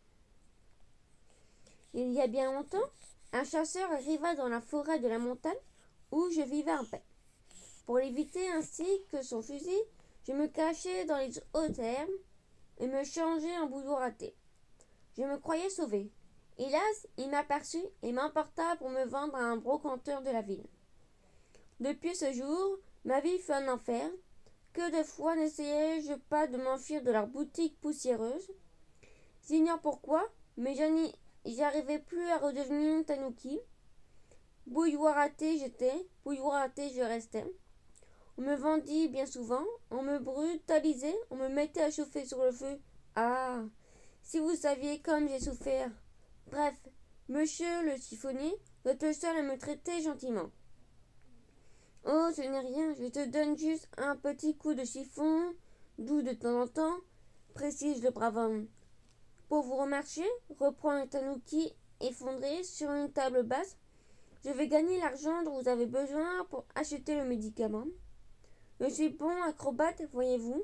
Il y a bien longtemps, un chasseur arriva dans la forêt de la montagne où je vivais en paix. Pour l'éviter ainsi que son fusil, je me cachai dans les hautes herbes et me changeai en bouilloire raté. Je me croyais sauvé. Hélas, il m'aperçut et m'emporta pour me vendre à un brocanteur de la ville. Depuis ce jour, ma vie fut un enfer. Que de fois n'essayai-je pas de m'enfuir de leur boutique poussiéreuse. J'ignore pourquoi, mais j'y arrivais plus à redevenir tanuki. Bouilloire raté j'étais, bouilloire raté je restais. On me vendit bien souvent, on me brutalisait, on me mettait à chauffer sur le feu. Ah, si vous saviez comme j'ai souffert. Bref, monsieur le chiffonnier doit être le seul à me traiter gentiment. Oh, ce n'est rien, je te donne juste un petit coup de chiffon, doux de temps en temps, précise le brave homme. Pour vous remercier, reprend le tanuki effondré sur une table basse, je vais gagner l'argent dont vous avez besoin pour acheter le médicament. Je suis bon acrobate, voyez-vous.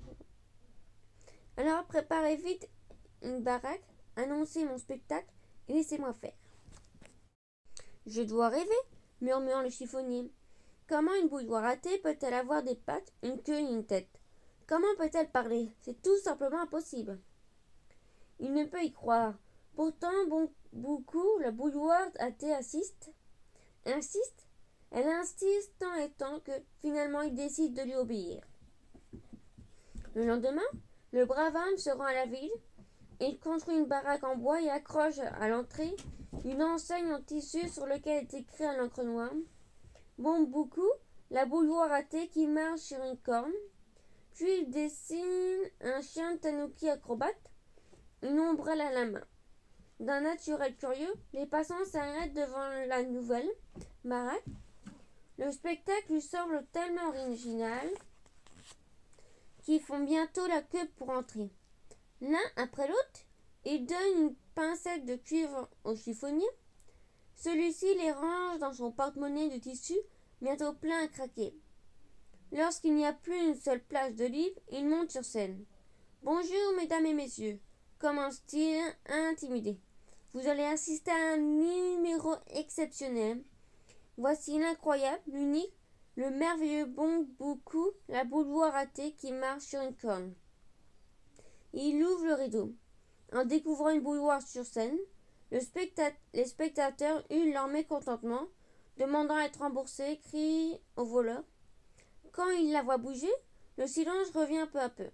Alors préparez vite une baraque, annoncez mon spectacle et laissez-moi faire. Je dois rêver, murmure le chiffonnier. Comment une bouilloire ratée peut-elle avoir des pattes, une queue et une tête? Comment peut-elle parler? C'est tout simplement impossible. Il ne peut y croire. Pourtant, bon, beaucoup, la bouilloire ratée assiste. Insiste? Elle insiste tant et tant que, finalement, il décide de lui obéir. Le lendemain, le brave homme se rend à la ville. Il construit une baraque en bois et accroche à l'entrée une enseigne en tissu sur laquelle est écrit à l'encre noire Bumbuku, la bouilloire ratée qui marche sur une corne. Puis il dessine un chien tanuki acrobate, une ombrelle à la main. D'un naturel curieux, les passants s'arrêtent devant la nouvelle baraque. Le spectacle lui semble tellement original qu'ils font bientôt la queue pour entrer. L'un après l'autre, ils donnent une pincette de cuivre au chiffonnier. Celui-ci les range dans son porte-monnaie de tissu, bientôt plein à craquer. Lorsqu'il n'y a plus une seule place de libre, il monte sur scène. « Bonjour, mesdames et messieurs », commence-t-il intimidé. « Vous allez assister à un numéro exceptionnel. Voici l'incroyable, l'unique, le merveilleux Bon Boucou, la bouilloire ratée qui marche sur une corne. » Il ouvre le rideau. En découvrant une bouilloire sur scène, le spectat- les spectateurs hurlent leur mécontentement, demandant à être remboursés, crient au voleur. Quand ils la voient bouger, le silence revient peu à peu.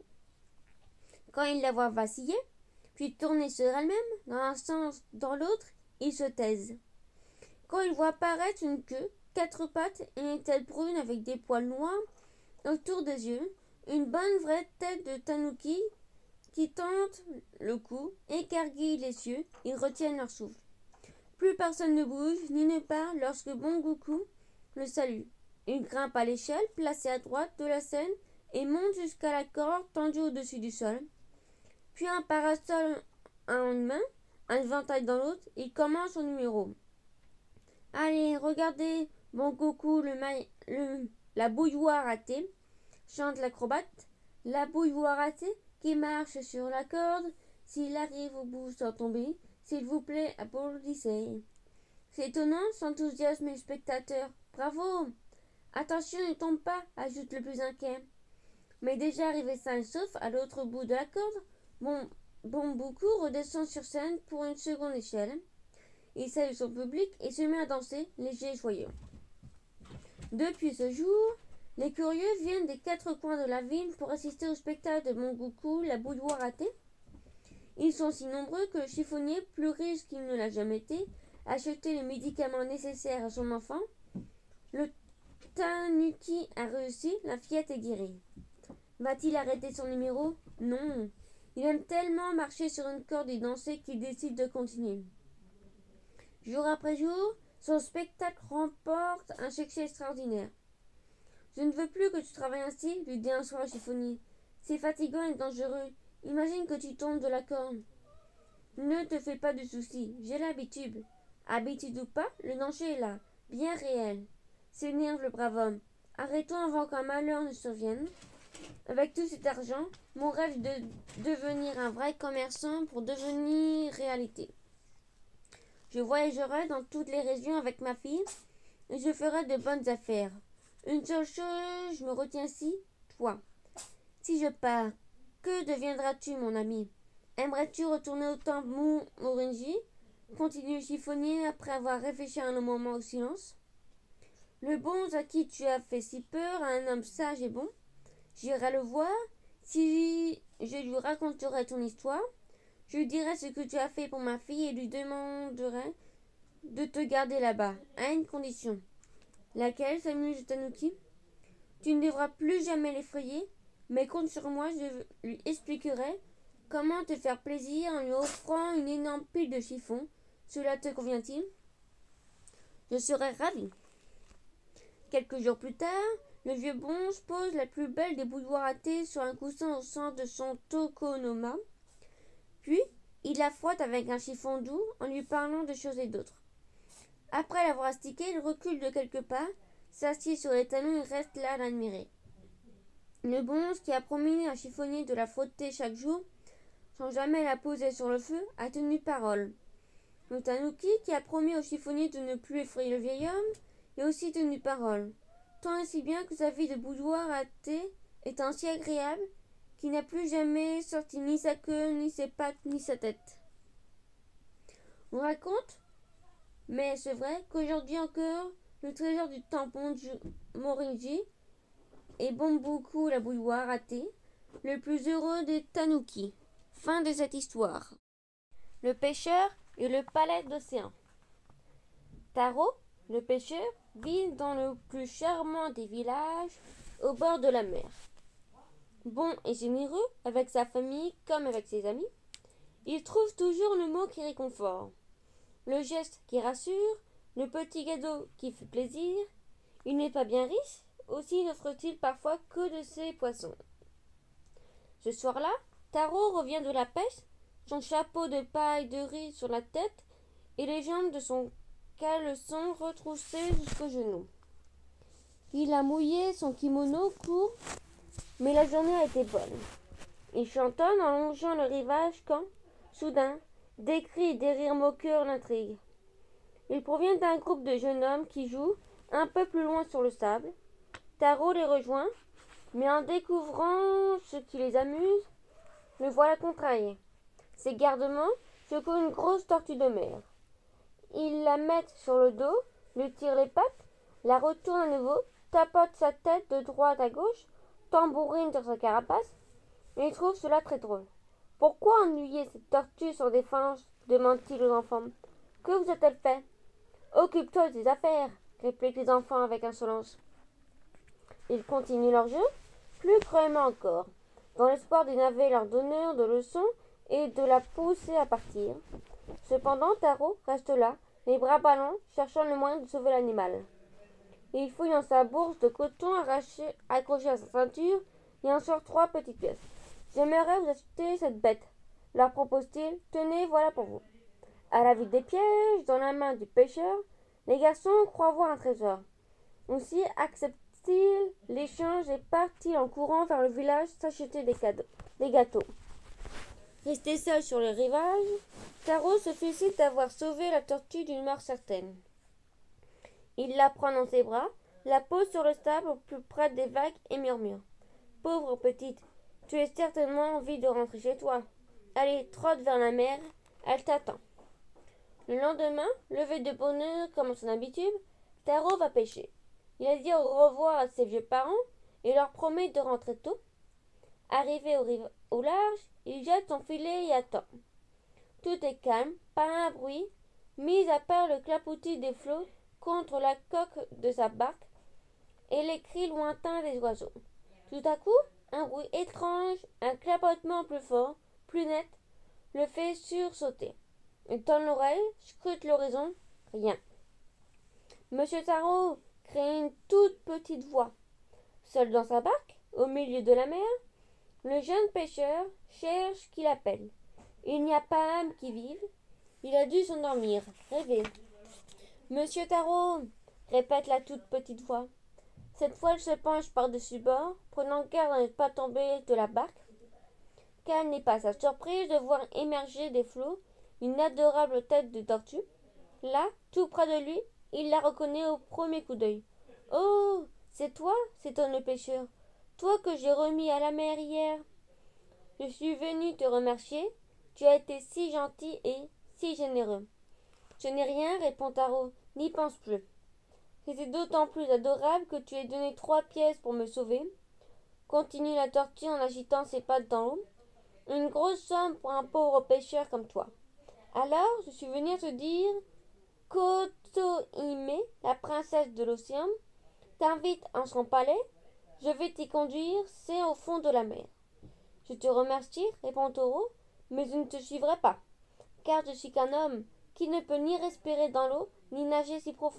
Quand ils la voient vaciller, puis tourner sur elle-même, dans un sens, dans l'autre, ils se taisent. Quand ils voient apparaître une queue, quatre pattes et une tête brune avec des poils noirs autour des yeux, une bonne vraie tête de tanuki qui tente le cou, écarquillent les cieux, ils retiennent leur souffle. Plus personne ne bouge ni ne parle lorsque Bon Boucou le salue. Il grimpe à l'échelle placée à droite de la scène et monte jusqu'à la corde tendue au-dessus du sol. Puis un parasol en une main, un éventail dans l'autre, il commence son numéro. « Allez, regardez, Bon Boucou, le, le la bouilloire ratée, » chante l'acrobate. « La bouilloire ratée qui marche sur la corde, s'il arrive au bout sans tomber, s'il vous plaît, applaudissez. » C'est étonnant, s'enthousiasment les spectateurs. « Bravo ! Attention, ne tombe pas, » ajoute le plus inquiet. Mais déjà arrivé sain et sauf à l'autre bout de la corde, Bon, bon Boucou redescend sur scène pour une seconde échelle. Il salue son public et se met à danser, léger et joyeux. Depuis ce jour, les curieux viennent des quatre coins de la ville pour assister au spectacle de Bon Boucou, la bouilloire ratée. Ils sont si nombreux que le chiffonnier, plus riche qu'il ne l'a jamais été, a acheté les médicaments nécessaires à son enfant. Le tanuki a réussi, la fillette est guérie. Va-t-il arrêter son numéro? Non. Il aime tellement marcher sur une corde et danser qu'il décide de continuer. Jour après jour, son spectacle remporte un succès extraordinaire. « Je ne veux plus que tu travailles ainsi, » lui dit un soir le chiffonnier. « C'est fatigant et dangereux. Imagine que tu tombes de la corde. »« Ne te fais pas de soucis, j'ai l'habitude. » Habitude ou pas, le danger est là, bien réel. S'énerve le brave homme. « Arrêtons avant qu'un malheur ne survienne. Avec tout cet argent, mon rêve de devenir un vrai commerçant pour devenir réalité. Je voyagerai dans toutes les régions avec ma fille et je ferai de bonnes affaires. Une seule chose, je me retiens ici, toi. Si je pars, que deviendras-tu, mon ami? Aimerais-tu retourner au temple Morinji? Continue le chiffonnier après avoir réfléchi un long moment au silence. Le bonze à qui tu as fait si peur, un homme sage et bon. J'irai le voir. Si je lui raconterai ton histoire, je lui dirai ce que tu as fait pour ma fille et lui demanderai de te garder là-bas, à une condition. Laquelle, s'amuse Tanuki? Tu ne devras plus jamais l'effrayer, mais compte sur moi, je lui expliquerai comment te faire plaisir en lui offrant une énorme pile de chiffon. Cela te convient-il? Je serai ravi. Quelques jours plus tard, le vieux bonze pose la plus belle des bouilloires ratées sur un coussin au centre de son tokonoma. Puis, il la frotte avec un chiffon doux en lui parlant de choses et d'autres. Après l'avoir astiqué, il recule de quelques pas, s'assied sur les talons et reste là à l'admirer. Le bonze, qui a promis à un chiffonnier de la frotter chaque jour, sans jamais la poser sur le feu, a tenu parole. Le tanuki, qui a promis au chiffonnier de ne plus effrayer le vieil homme, a aussi tenu parole, tant et si bien que sa vie de bouilloire ratée est ainsi agréable qu'il n'a plus jamais sorti ni sa queue, ni ses pattes, ni sa tête. On raconte, mais c'est vrai, qu'aujourd'hui encore, le trésor du tampon Morinji est Bon Boucou, la bouilloire ratée, le plus heureux des tanuki. Fin de cette histoire. Le pêcheur et le palais d'océan. Taro, le pêcheur, vit dans le plus charmant des villages, au bord de la mer. Bon et généreux, avec sa famille comme avec ses amis, il trouve toujours le mot qui réconforte, le geste qui rassure, le petit cadeau qui fait plaisir. Il n'est pas bien riche, aussi n'offre-t-il parfois que de ces poissons. Ce soir-là, Taro revient de la pêche, son chapeau de paille de riz sur la tête et les jambes de son caleçon retroussées jusqu'aux genoux. Il a mouillé son kimono court, mais la journée a été bonne. Il chantonne en longeant le rivage quand, soudain, des cris et des rires moqueurs l'intriguent. Il provient d'un groupe de jeunes hommes qui jouent un peu plus loin sur le sable. Taro les rejoint, mais en découvrant ce qui les amuse, le voilà contrarié. Ses gardes-mains secouent une grosse tortue de mer. Ils la mettent sur le dos, lui tirent les pattes, la retournent à nouveau, tapotent sa tête de droite à gauche, tambourine sur sa carapace, et ils trouvent cela très drôle. « Pourquoi ennuyer cette tortue sur des fanges ?» demande-t-il aux enfants. « Que vous a-t-elle fait ?»« Occupe-toi de tes affaires » répliquent les enfants avec insolence. Ils continuent leur jeu, plus cruellement encore, dans l'espoir d'énerver leur donneur de leçons et de la pousser à partir. Cependant, Taro reste là, les bras ballants, cherchant le moyen de sauver l'animal. Il fouille dans sa bourse de coton arrachée, accrochée à sa ceinture, et en sort trois petites pièces. « J'aimerais vous acheter cette bête, » leur propose-t-il. « Tenez, voilà pour vous. » À la vue des pièges dans la main du pêcheur, les garçons croient voir un trésor. Aussi acceptent-ils l'échange et partent-ils en courant vers le village s'acheter des cadeaux, des gâteaux. Resté seul sur le rivage, Taro se félicite d'avoir sauvé la tortue d'une mort certaine. Il la prend dans ses bras, la pose sur le sable au plus près des vagues et murmure. « Pauvre petite, tu as certainement envie de rentrer chez toi. Allez, trotte vers la mer, elle t'attend. » Le lendemain, levé de bonne heure comme à son habitude, Taro va pêcher. Il a dit au revoir à ses vieux parents et leur promet de rentrer tôt. Arrivé au, rive, au large, il jette son filet et attend. Tout est calme, pas un bruit, mis à part le clapotis des flots contre la coque de sa barque et les cris lointains des oiseaux. Tout à coup, un bruit étrange, un clapotement plus fort, plus net, le fait sursauter. Il tend l'oreille, scrute l'horizon, rien. Monsieur Taro, crie une toute petite voix. Seul dans sa barque, au milieu de la mer, le jeune pêcheur cherche qui l'appelle. Il n'y a pas âme qui vive. Il a dû s'endormir, rêver. Monsieur Taro, répète la toute petite voix. Cette fois, elle se penche par-dessus bord, prenant garde à ne pas tomber de la barque. Quelle n'est pas sa surprise de voir émerger des flots une adorable tête de tortue. Là, tout près de lui, il la reconnaît au premier coup d'œil. « Oh, c'est toi ?» s'étonne le pêcheur. « Toi que j'ai remis à la mer hier. Je suis venu te remercier. Tu as été si gentil et si généreux. »« Je n'ai rien, répond Taro, n'y pense plus. C'était d'autant plus adorable que tu aies donné trois pièces pour me sauver. » Continue la tortue en agitant ses pattes dans l'eau. « Une grosse somme pour un pauvre pêcheur comme toi. Alors, je suis venue te dire qu'Otohime, la princesse de l'océan, t'invite en son palais. Je vais t'y conduire, c'est au fond de la mer. »« Je te remercie, répond Taro, mais je ne te suivrai pas, car je suis qu'un homme qui ne peut ni respirer dans l'eau, ni nager si profond. »«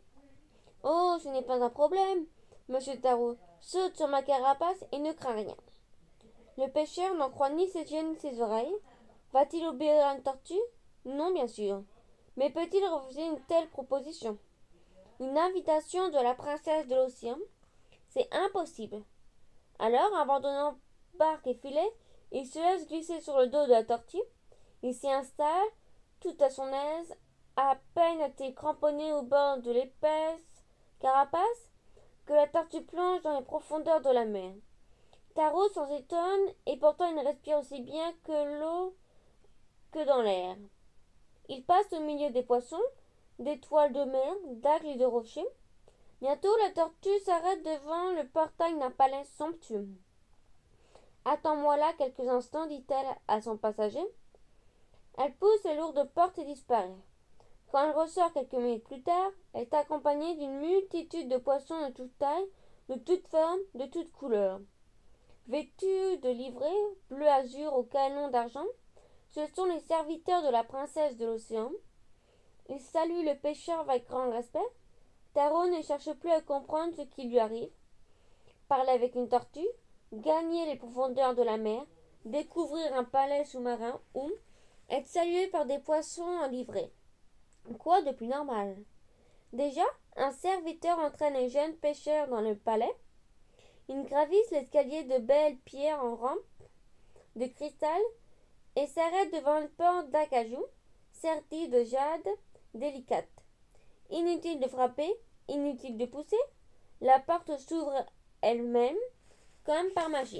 Oh, ce n'est pas un problème, monsieur Taro. Saute sur ma carapace et ne crains rien. » Le pêcheur n'en croit ni ses yeux ni ses oreilles. Va-t-il obéir à une tortue? Non, bien sûr. Mais peut-il refuser une telle proposition? Une invitation de la princesse de l'océan? C'est impossible. Alors, abandonnant barque et filet, il se laisse glisser sur le dos de la tortue. Il s'y installe, tout à son aise. À peine a-t-il cramponné au bord de l'épaisse carapace que la tortue plonge dans les profondeurs de la mer. Taro s'en étonne, et pourtant il respire aussi bien que l'eau que dans l'air. Il passe au milieu des poissons, d'étoiles de mer, d'algues et de rochers. Bientôt la tortue s'arrête devant le portail d'un palais somptueux. « Attends-moi là quelques instants, dit-elle à son passager. Elle pousse les lourdes portes et disparaît. Quand elle ressort quelques minutes plus tard, elle est accompagnée d'une multitude de poissons de toute taille, de toutes formes, de toutes couleurs. Vêtus de livrées, bleu azur au canon d'argent, ce sont les serviteurs de la princesse de l'océan. Ils saluent le pêcheur avec grand respect. Taro ne cherche plus à comprendre ce qui lui arrive. Parler avec une tortue, gagner les profondeurs de la mer, découvrir un palais sous-marin ou être salué par des poissons en livrée. Quoi de plus normal? Déjà, un serviteur entraîne les jeunes pêcheurs dans le palais. Ils gravissent l'escalier de belles pierres en rampe de cristal et s'arrêtent devant une porte d'acajou, sertie de jade délicate. Inutile de frapper, inutile de pousser, la porte s'ouvre elle-même, comme par magie.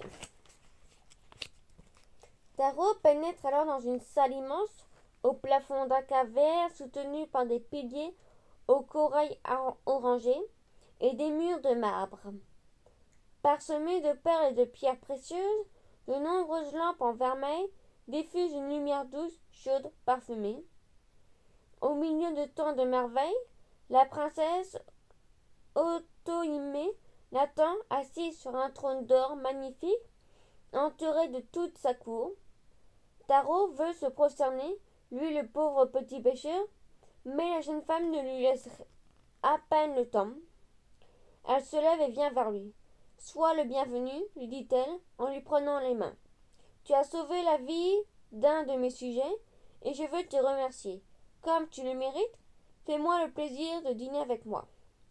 Taro pénètre alors dans une salle immense, au plafond d'acajou vert soutenu par des piliers au corail orangé et des murs de marbre. Parsemés de perles et de pierres précieuses, de nombreuses lampes en vermeil diffusent une lumière douce, chaude, parfumée. Au milieu de tant de merveilles, la princesse Otohime l'attend assise sur un trône d'or magnifique, entourée de toute sa cour. Taro veut se prosterner, lui le pauvre petit pêcheur, mais la jeune femme ne lui laisse à peine le temps. Elle se lève et vient vers lui. « Sois le bienvenu, lui dit-elle en lui prenant les mains. Tu as sauvé la vie d'un de mes sujets et je veux te remercier. Comme tu le mérites, fais-moi le plaisir de dîner avec moi. »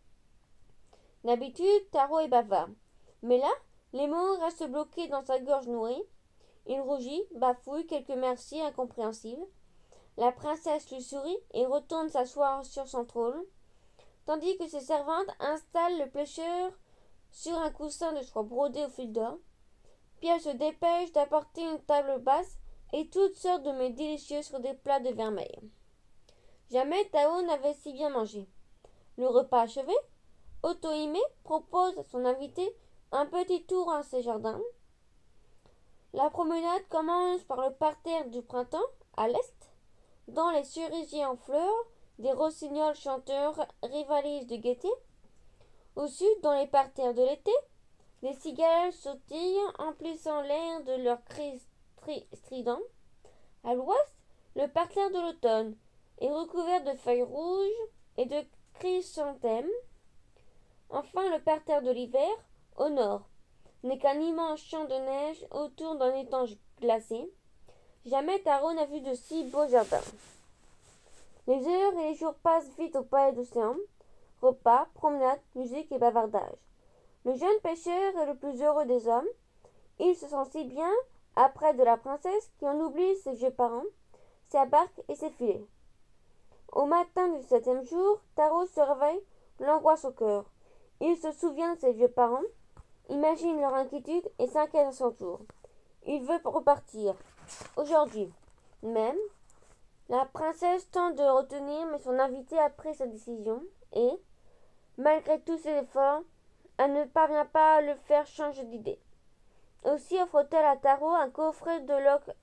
D'habitude, Taro est bavard, mais là, les mots restent bloqués dans sa gorge nourrie. Il rougit, bafouille quelques merci incompréhensibles. La princesse lui sourit et retourne s'asseoir sur son trône, tandis que ses servantes installent le pêcheur sur un coussin de soie brodé au fil d'or. Puis elle se dépêche d'apporter une table basse et toutes sortes de mets délicieux sur des plats de vermeil. Jamais Tao n'avait si bien mangé. Le repas achevé, Otohime propose à son invité un petit tour en ses jardins. La promenade commence par le parterre du printemps, à l'est. Dans les cerisiers en fleurs, des rossignols chanteurs rivalisent de gaieté. Au sud, dans les parterres de l'été, les cigales sautillent, emplissant l'air de leurs cris stridents. À l'ouest, le parterre de l'automne est recouvert de feuilles rouges et de chrysanthèmes. Enfin, le parterre de l'hiver, au nord, n'est qu'un immense champ de neige autour d'un étang glacé. Jamais Taro n'a vu de si beaux jardins. Les heures et les jours passent vite au palais d'Océan. Repas, promenades, musique et bavardage. Le jeune pêcheur est le plus heureux des hommes. Il se sent si bien après de la princesse qu'il en oublie ses vieux parents, sa barque et ses filets. Au matin du septième jour, Taro se réveille, l'angoisse au cœur. Il se souvient de ses vieux parents, imagine leur inquiétude et s'inquiète à son tour. Il veut repartir. Aujourd'hui même, la princesse tente de le retenir, mais son invité a pris sa décision et, malgré tous ses efforts, elle ne parvient pas à le faire changer d'idée. Aussi offre-t-elle à Taro un coffret de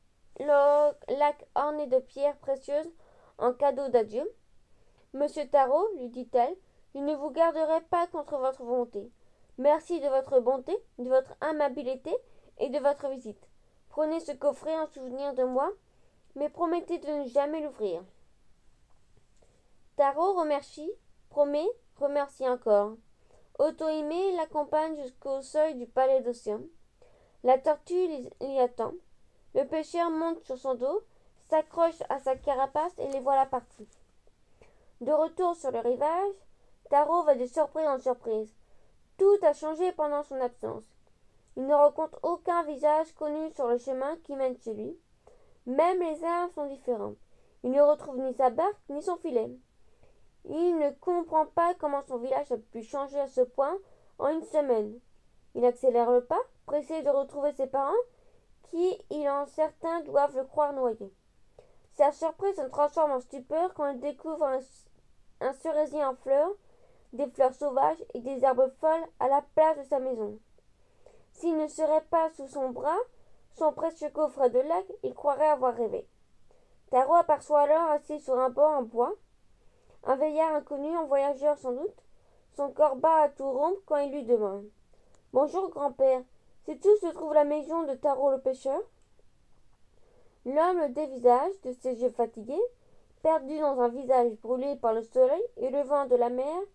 lac orné de pierres précieuses en cadeau d'adieu. « Monsieur Taro, lui dit-elle, je ne vous garderai pas contre votre volonté. Merci de votre bonté, de votre amabilité et de votre visite. Prenez ce coffret en souvenir de moi, mais promettez de ne jamais l'ouvrir. » Taro remercie, promet, remercie encore. Otohime l'accompagne jusqu'au seuil du palais d'Océan. La tortue l'y attend. Le pêcheur monte sur son dos, s'accroche à sa carapace et les voilà partis. De retour sur le rivage, Taro va de surprise en surprise. Tout a changé pendant son absence. Il ne rencontre aucun visage connu sur le chemin qui mène chez lui. Même les arbres sont différents. Il ne retrouve ni sa barque ni son filet. Il ne comprend pas comment son village a pu changer à ce point en une semaine. Il accélère le pas, pressé de retrouver ses parents, qui, il en certain, doivent le croire noyé. Sa surprise se transforme en stupeur quand il découvre un, un cerisier en fleurs, des fleurs sauvages et des herbes folles à la place de sa maison. S'il ne serait pas sous son bras son précieux coffret de lac, il croirait avoir rêvé. Taro aperçoit alors, assis sur un banc en bois, un vieillard inconnu, un voyageur sans doute. Son corps bat à tout rompre quand il lui demande « Bonjour, grand-père, sais-tu où se trouve la maison de Taro le pêcheur ?» L'homme le dévisage de ses yeux fatigués, perdu dans un visage brûlé par le soleil et le vent de la mer.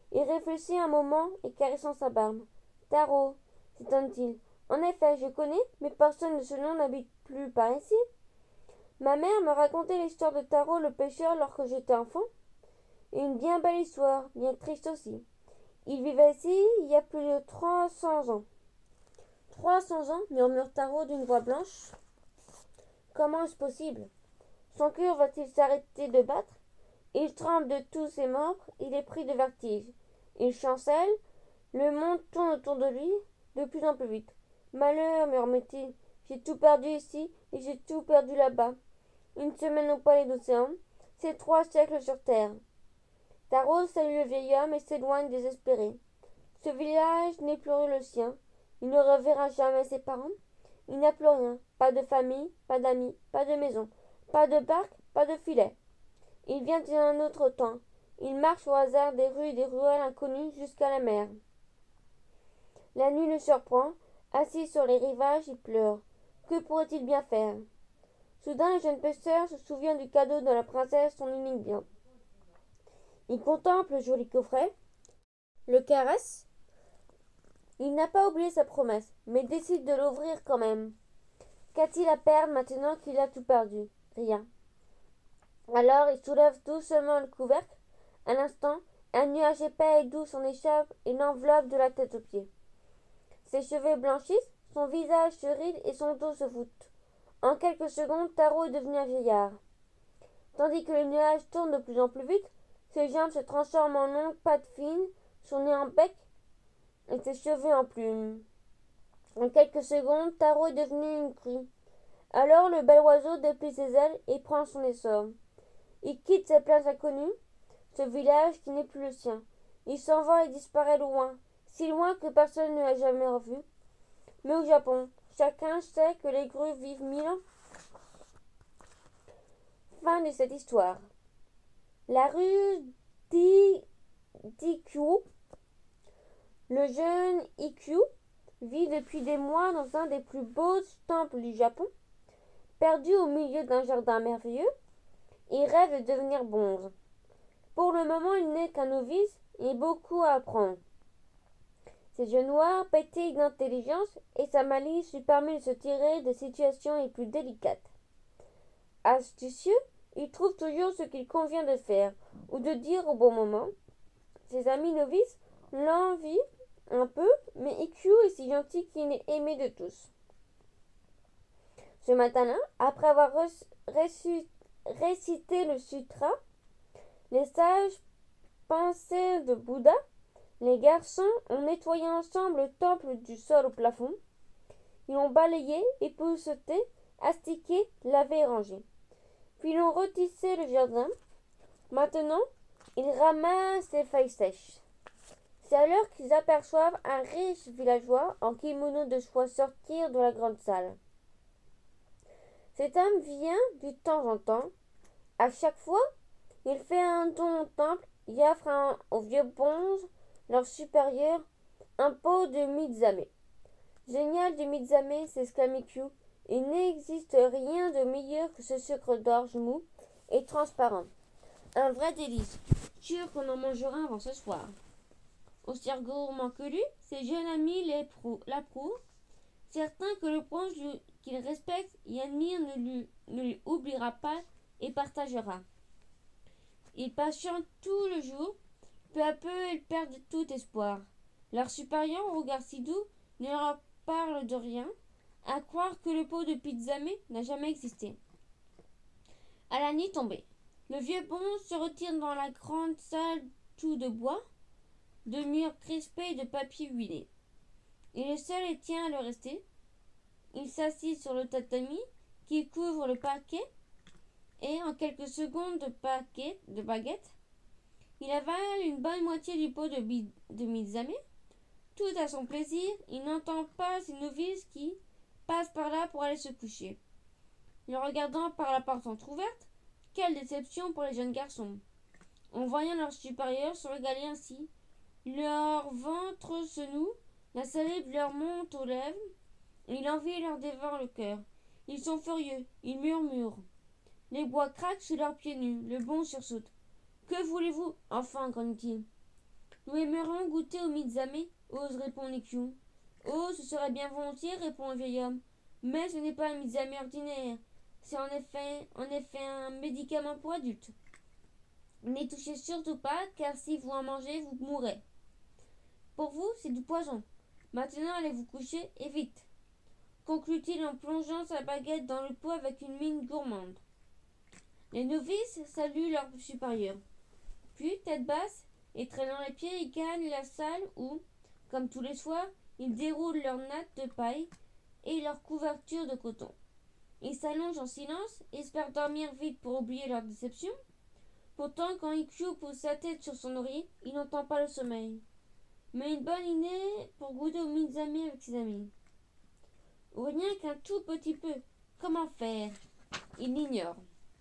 Il réfléchit un moment et caressant sa barbe. Taro, s'étonne-t-il. En effet, je connais, mais personne de ce nom n'habite plus par ici. Ma mère me racontait l'histoire de Taro le pêcheur lorsque j'étais enfant. Une bien belle histoire, bien triste aussi. Il vivait ici il y a plus de trois cents ans. Trois cents ans, murmure Taro d'une voix blanche. Comment est-ce possible? Son cœur va-t-il s'arrêter de battre? Il tremble de tous ses membres, il est pris de vertige. Il chancelle, le monde tourne autour de lui, de plus en plus vite. Malheur, murmure-t-il, j'ai tout perdu ici et j'ai tout perdu là-bas. Une semaine au palais d'Océan, c'est trois siècles sur terre. Taro salue le vieil homme et s'éloigne désespéré. Ce village n'est plus le sien. Il ne reverra jamais ses parents. Il n'a plus rien. Pas de famille, pas d'amis, pas de maison, pas de barque, pas de filet. Il vient d'un autre temps. Il marche au hasard des rues et des ruelles inconnues jusqu'à la mer. La nuit le surprend. Assis sur les rivages, il pleure. Que pourrait-il bien faire? Soudain, le jeune pêcheur se souvient du cadeau de la princesse, son unique bien. Il contemple le joli coffret, le caresse. Il n'a pas oublié sa promesse, mais décide de l'ouvrir quand même. Qu'a-t-il à perdre maintenant qu'il a tout perdu? Rien. Alors il soulève doucement le couvercle. À l'instant, un nuage épais et doux s'en échappe et l'enveloppe de la tête aux pieds. Ses cheveux blanchissent, son visage se ride et son dos se voûte. En quelques secondes, Taro est devenu un vieillard. Tandis que le nuage tourne de plus en plus vite, ses jambes se transforment en longues pattes fines, son nez en bec et ses cheveux en plumes. En quelques secondes, Taro est devenu une grue. Alors le bel oiseau déplie ses ailes et prend son essor. Il quitte ces plages inconnues, ce village qui n'est plus le sien. Il s'envole et disparaît loin, si loin que personne ne l'a jamais revu. Mais au Japon, chacun sait que les grues vivent mille ans. Fin de cette histoire. La rue d'Ikkyū. Le jeune Ikkyu vit depuis des mois dans un des plus beaux temples du Japon. Perdu au milieu d'un jardin merveilleux, il rêve de devenir bonze. Pour le moment, il n'est qu'un novice et beaucoup à apprendre. Ses yeux noirs pétillent d'intelligence et sa malice lui permet de se tirer des situations les plus délicates. Astucieux, il trouve toujours ce qu'il convient de faire ou de dire au bon moment. Ses amis novices l'envient un peu, mais Ikkyu est si gentil qu'il est aimé de tous. Ce matin-là, après avoir reçu, récité le sutra, les sages pensées de Bouddha, les garçons ont nettoyé ensemble le temple du sol au plafond. Ils l'ont balayé, épousseté, astiqué, lavé et rangé. Puis ils ont retissé le jardin. Maintenant, ils ramassent les feuilles sèches. C'est alors qu'ils aperçoivent un riche villageois en kimono de soie sortir de la grande salle. Cet homme vient de temps en temps. À chaque fois, il fait un don au temple et offre un, aux vieux bonzes, leur supérieur, un pot de mizame. Génial du mizame, s'exclame Ikkyu. Il n'existe rien de meilleur que ce sucre d'orge mou et transparent. Un vrai délice. Sûr qu'on en mangera avant ce soir. Aussi gourmand que lui, ses jeunes amis l'approuvent, certains que le prince qu'il respecte et admire ne lui, ne lui oubliera pas et partagera. Ils patientent tout le jour. Peu à peu, ils perdent tout espoir. Leur supérieur, au regard si doux, ne leur parle de rien, à croire que le pot de pizzame n'a jamais existé. À la nuit tombée, le vieux bonze se retire dans la grande salle tout de bois, de murs crispés et de papier huilé. Il est seul et tient à le rester. Il s'assit sur le tatami qui couvre le parquet et, en quelques secondes de, paquet, de baguette, il avale une bonne moitié du pot de, bi- de mizame. Tout à son plaisir, il n'entend pas ces novices qui passent par là pour aller se coucher. Le regardant par la porte entr'ouverte, quelle déception pour les jeunes garçons. En voyant leur supérieur se régaler ainsi, leur ventre se noue, la salive leur monte aux lèvres, et l'envie leur dévore le cœur. Ils sont furieux, ils murmurent. Les bois craquent sous leurs pieds nus, le bon sursaute. Que voulez-vous? Enfin, grogne-t-il. Nous aimerions goûter au Mizame, ose répondre Ikyu. Oh, ce serait bien volontiers, répond le vieil homme. Mais ce n'est pas un Mizame ordinaire. C'est en effet, en effet un médicament pour adultes. N'y touchez surtout pas, car si vous en mangez, vous mourrez. Pour vous, c'est du poison. Maintenant, allez vous coucher, et vite, conclut-il en plongeant sa baguette dans le pot avec une mine gourmande. Les novices saluent leur supérieur. Puis, tête basse et traînant les pieds, ils gagnent la salle où, comme tous les soirs, ils déroulent leurs nattes de paille et leurs couvertures de coton. Ils s'allongent en silence, espèrent dormir vite pour oublier leur déception. Pourtant, quand Ikyu pose sa tête sur son oreiller, il n'entend pas le sommeil. Mais une bonne idée pour goûter au Mizame avec ses amis. Ou rien qu'un tout petit peu. Comment faire? Il l'ignore.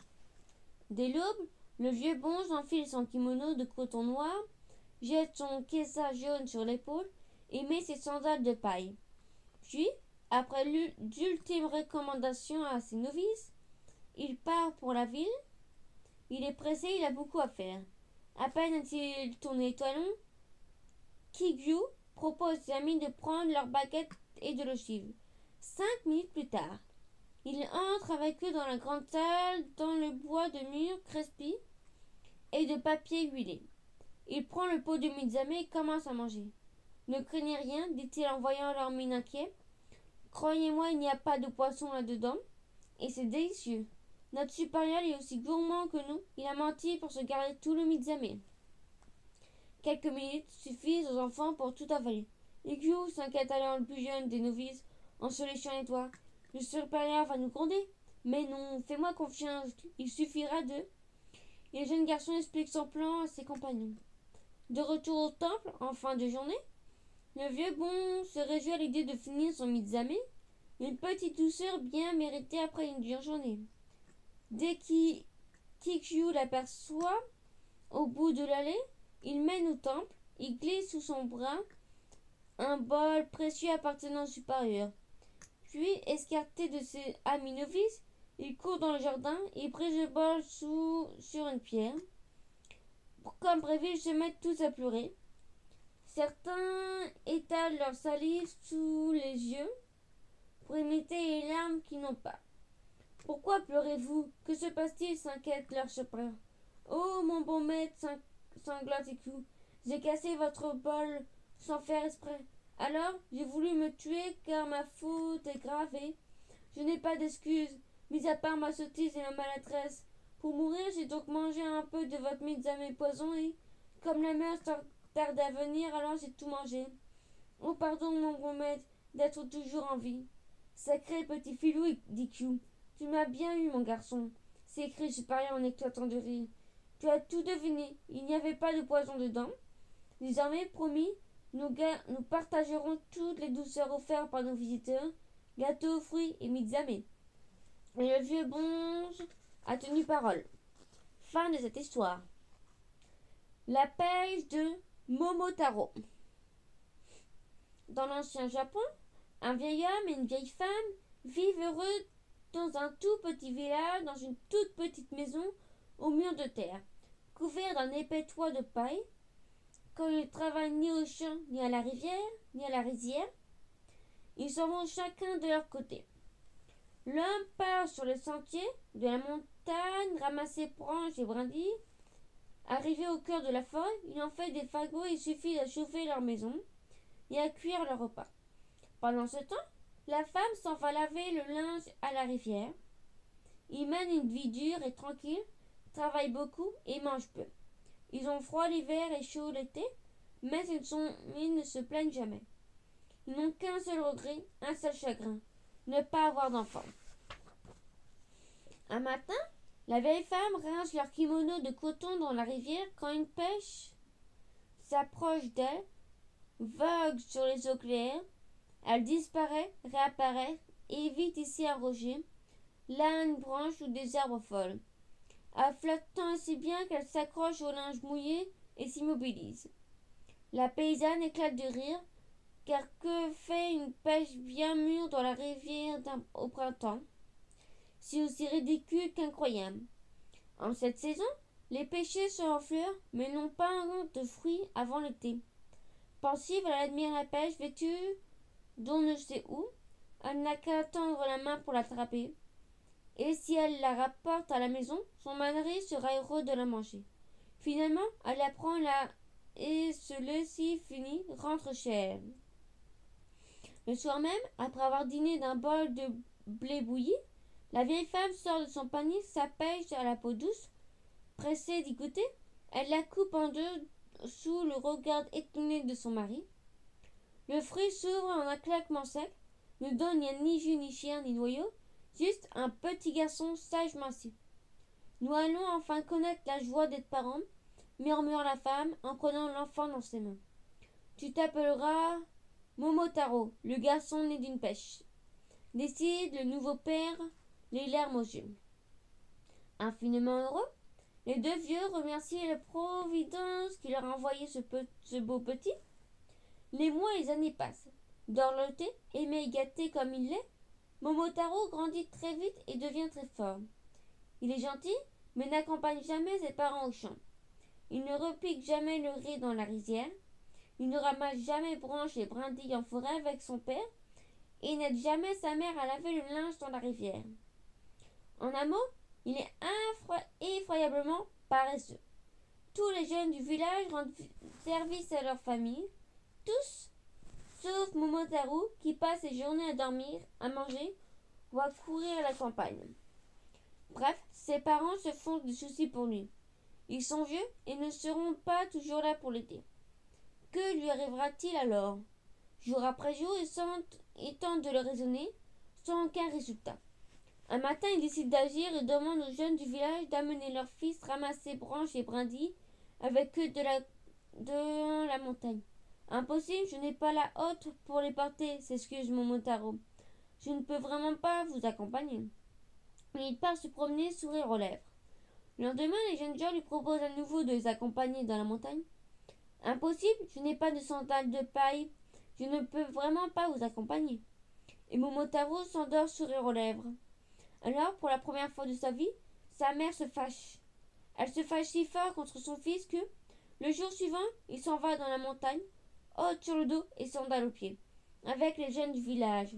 Dès l'aube, le vieux bonze enfile son kimono de coton noir, jette son kessa jaune sur l'épaule et met ses sandales de paille. Puis, après l'ultime recommandation à ses novices, il part pour la ville. Il est pressé, il a beaucoup à faire. À peine a-t-il tourné les talons, Kikyu propose à ses amis de prendre leur baguette et de le suivre. Cinq minutes plus tard, il entre avec eux dans la grande salle, dans le bois de mur crespi et de papier huilé. Il prend le pot de Mizame et commence à manger. Ne craignez rien, dit-il en voyant leur mine inquiet. Croyez-moi, il n'y a pas de poisson là-dedans, et c'est délicieux. Notre supérieur est aussi gourmand que nous. Il a menti pour se garder tout le Mizame. Quelques minutes suffisent aux enfants pour tout avaler. Ikyu s'inquiète alors le plus jeune des novices en se léchant les doigts. Le supérieur va nous gronder. Mais non, fais-moi confiance, il suffira de... Et le jeune garçon explique son plan à ses compagnons. De retour au temple, en fin de journée, le vieux bon se réjouit à l'idée de finir son Mizame, une petite douceur bien méritée après une dure journée. Dès qu'Ikyu l'aperçoit au bout de l'allée, il mène au temple, il glisse sous son bras un bol précieux appartenant au supérieur. Puis, escarté de ses amis novices, il court dans le jardin et brise le bol sous, sur une pierre. Comme prévu, ils se mettent tous à pleurer. Certains étalent leur salive sous les yeux pour imiter les larmes qu'ils n'ont pas. Pourquoi pleurez-vous? Que se passe-t-il? S'inquiète leur supérieur. Oh, mon bon maître, sanglote Ikyu, j'ai cassé votre bol sans faire exprès. Alors, j'ai voulu me tuer car ma faute est grave et je n'ai pas d'excuses, mis à part ma sottise et ma maladresse. Pour mourir, j'ai donc mangé un peu de votre Mizame poison et, comme la mer tarde à venir, alors j'ai tout mangé. Oh, pardon, mon bon maître, d'être toujours en vie. Sacré petit filou, dit Ikyu. Tu m'as bien eu, mon garçon, s'écrie le supérieur en éclatant de rire. Tu as tout deviné, il n'y avait pas de poison dedans. Désormais, promis, nous, nous partagerons toutes les douceurs offertes par nos visiteurs, gâteaux, fruits et Mizame. Et le vieux bonge a tenu parole. Fin de cette histoire. La pêche de Momotaro. Dans l'ancien Japon, un vieil homme et une vieille femme vivent heureux dans un tout petit village, dans une toute petite maison au mur de terre, couvert d'un épais toit de paille. Quand ils ne travaillent ni au champ, ni à la rivière, ni à la rizière, ils s'en vont chacun de leur côté. L'homme part sur les sentiers de la montagne, ramasser branches et brindilles. Arrivé au cœur de la forêt, il en fait des fagots et il suffit à chauffer leur maison et à cuire leur repas. Pendant ce temps, la femme s'en va laver le linge à la rivière. Ils mènent une vie dure et tranquille, travaillent beaucoup et mangent peu. Ils ont froid l'hiver et chaud l'été, mais ils, sont, ils ne se plaignent jamais. Ils n'ont qu'un seul regret, un seul chagrin, ne pas avoir d'enfants. Un matin, la vieille femme rince leur kimono de coton dans la rivière quand une pêche s'approche d'elle, vogue sur les eaux claires. Elle disparaît, réapparaît et évite ici un rocher, là une branche ou des arbres folles, afflottant ainsi bien qu'elle s'accroche au linge mouillé et s'immobilise. La paysanne éclate de rire, car que fait une pêche bien mûre dans la rivière au printemps? C'est aussi ridicule qu'incroyable. En cette saison, Les pêchers sont en fleurs, mais n'ont pas de fruits avant l'été. Pensive, elle admire la pêche vêtue d'on ne sait où. Elle n'a qu'à tendre la main pour l'attraper. Et si elle la rapporte à la maison, son mari sera heureux de la manger. Finalement, elle apprend la et celui-ci finit rentre chez elle. Le soir même, après avoir dîné d'un bol de blé bouilli, la vieille femme sort de son panier sa pêche à la peau douce. Pressée d'y goûter, elle la coupe en deux sous le regard étonné de son mari. Le fruit s'ouvre en un claquement sec, ne donne ni jus ni chair ni noyau, juste un petit garçon sagement assis. Nous allons enfin connaître la joie d'être parents, murmure la femme en prenant l'enfant dans ses mains. Tu t'appelleras Momotaro, le garçon né d'une pêche, décide le nouveau père, les larmes aux yeux. Infiniment heureux, les deux vieux remercient la Providence qui leur a envoyé ce, pe- ce beau petit. Les mois et les années passent. Dorloté, aimé et gâté comme il l'est, Momotaro grandit très vite et devient très fort. Il est gentil, mais n'accompagne jamais ses parents au champ. Il ne repique jamais le riz dans la rizière. Il ne ramasse jamais branches et brindilles en forêt avec son père et n'aide jamais sa mère à laver le linge dans la rivière. En un mot, il est effroyablement paresseux. Tous les jeunes du village rendent service à leur famille, tous, sauf Momotaro qui passe ses journées à dormir, à manger ou à courir à la campagne. Bref, ses parents se font des soucis pour lui. Ils sont vieux et ne seront pas toujours là pour l'été. Que lui arrivera-t-il alors? Jour après jour, ils tentent de le raisonner sans aucun résultat. Un matin, ils décident d'agir et demandent aux jeunes du village d'amener leur fils ramasser branches et brindilles avec eux de la, de la montagne. Impossible, je n'ai pas la hotte pour les porter, s'excuse Momotaro. Je ne peux vraiment pas vous accompagner. Et il part se promener, sourire aux lèvres. Le lendemain, les jeunes gens lui proposent à nouveau de les accompagner dans la montagne. Impossible, je n'ai pas de sandales de paille. Je ne peux vraiment pas vous accompagner. Et Momotaro s'endort, sourire aux lèvres. Alors, pour la première fois de sa vie, sa mère se fâche. Elle se fâche si fort contre son fils que, le jour suivant, il s'en va dans la montagne, hotte sur le dos et sandales aux pieds, avec les jeunes du village.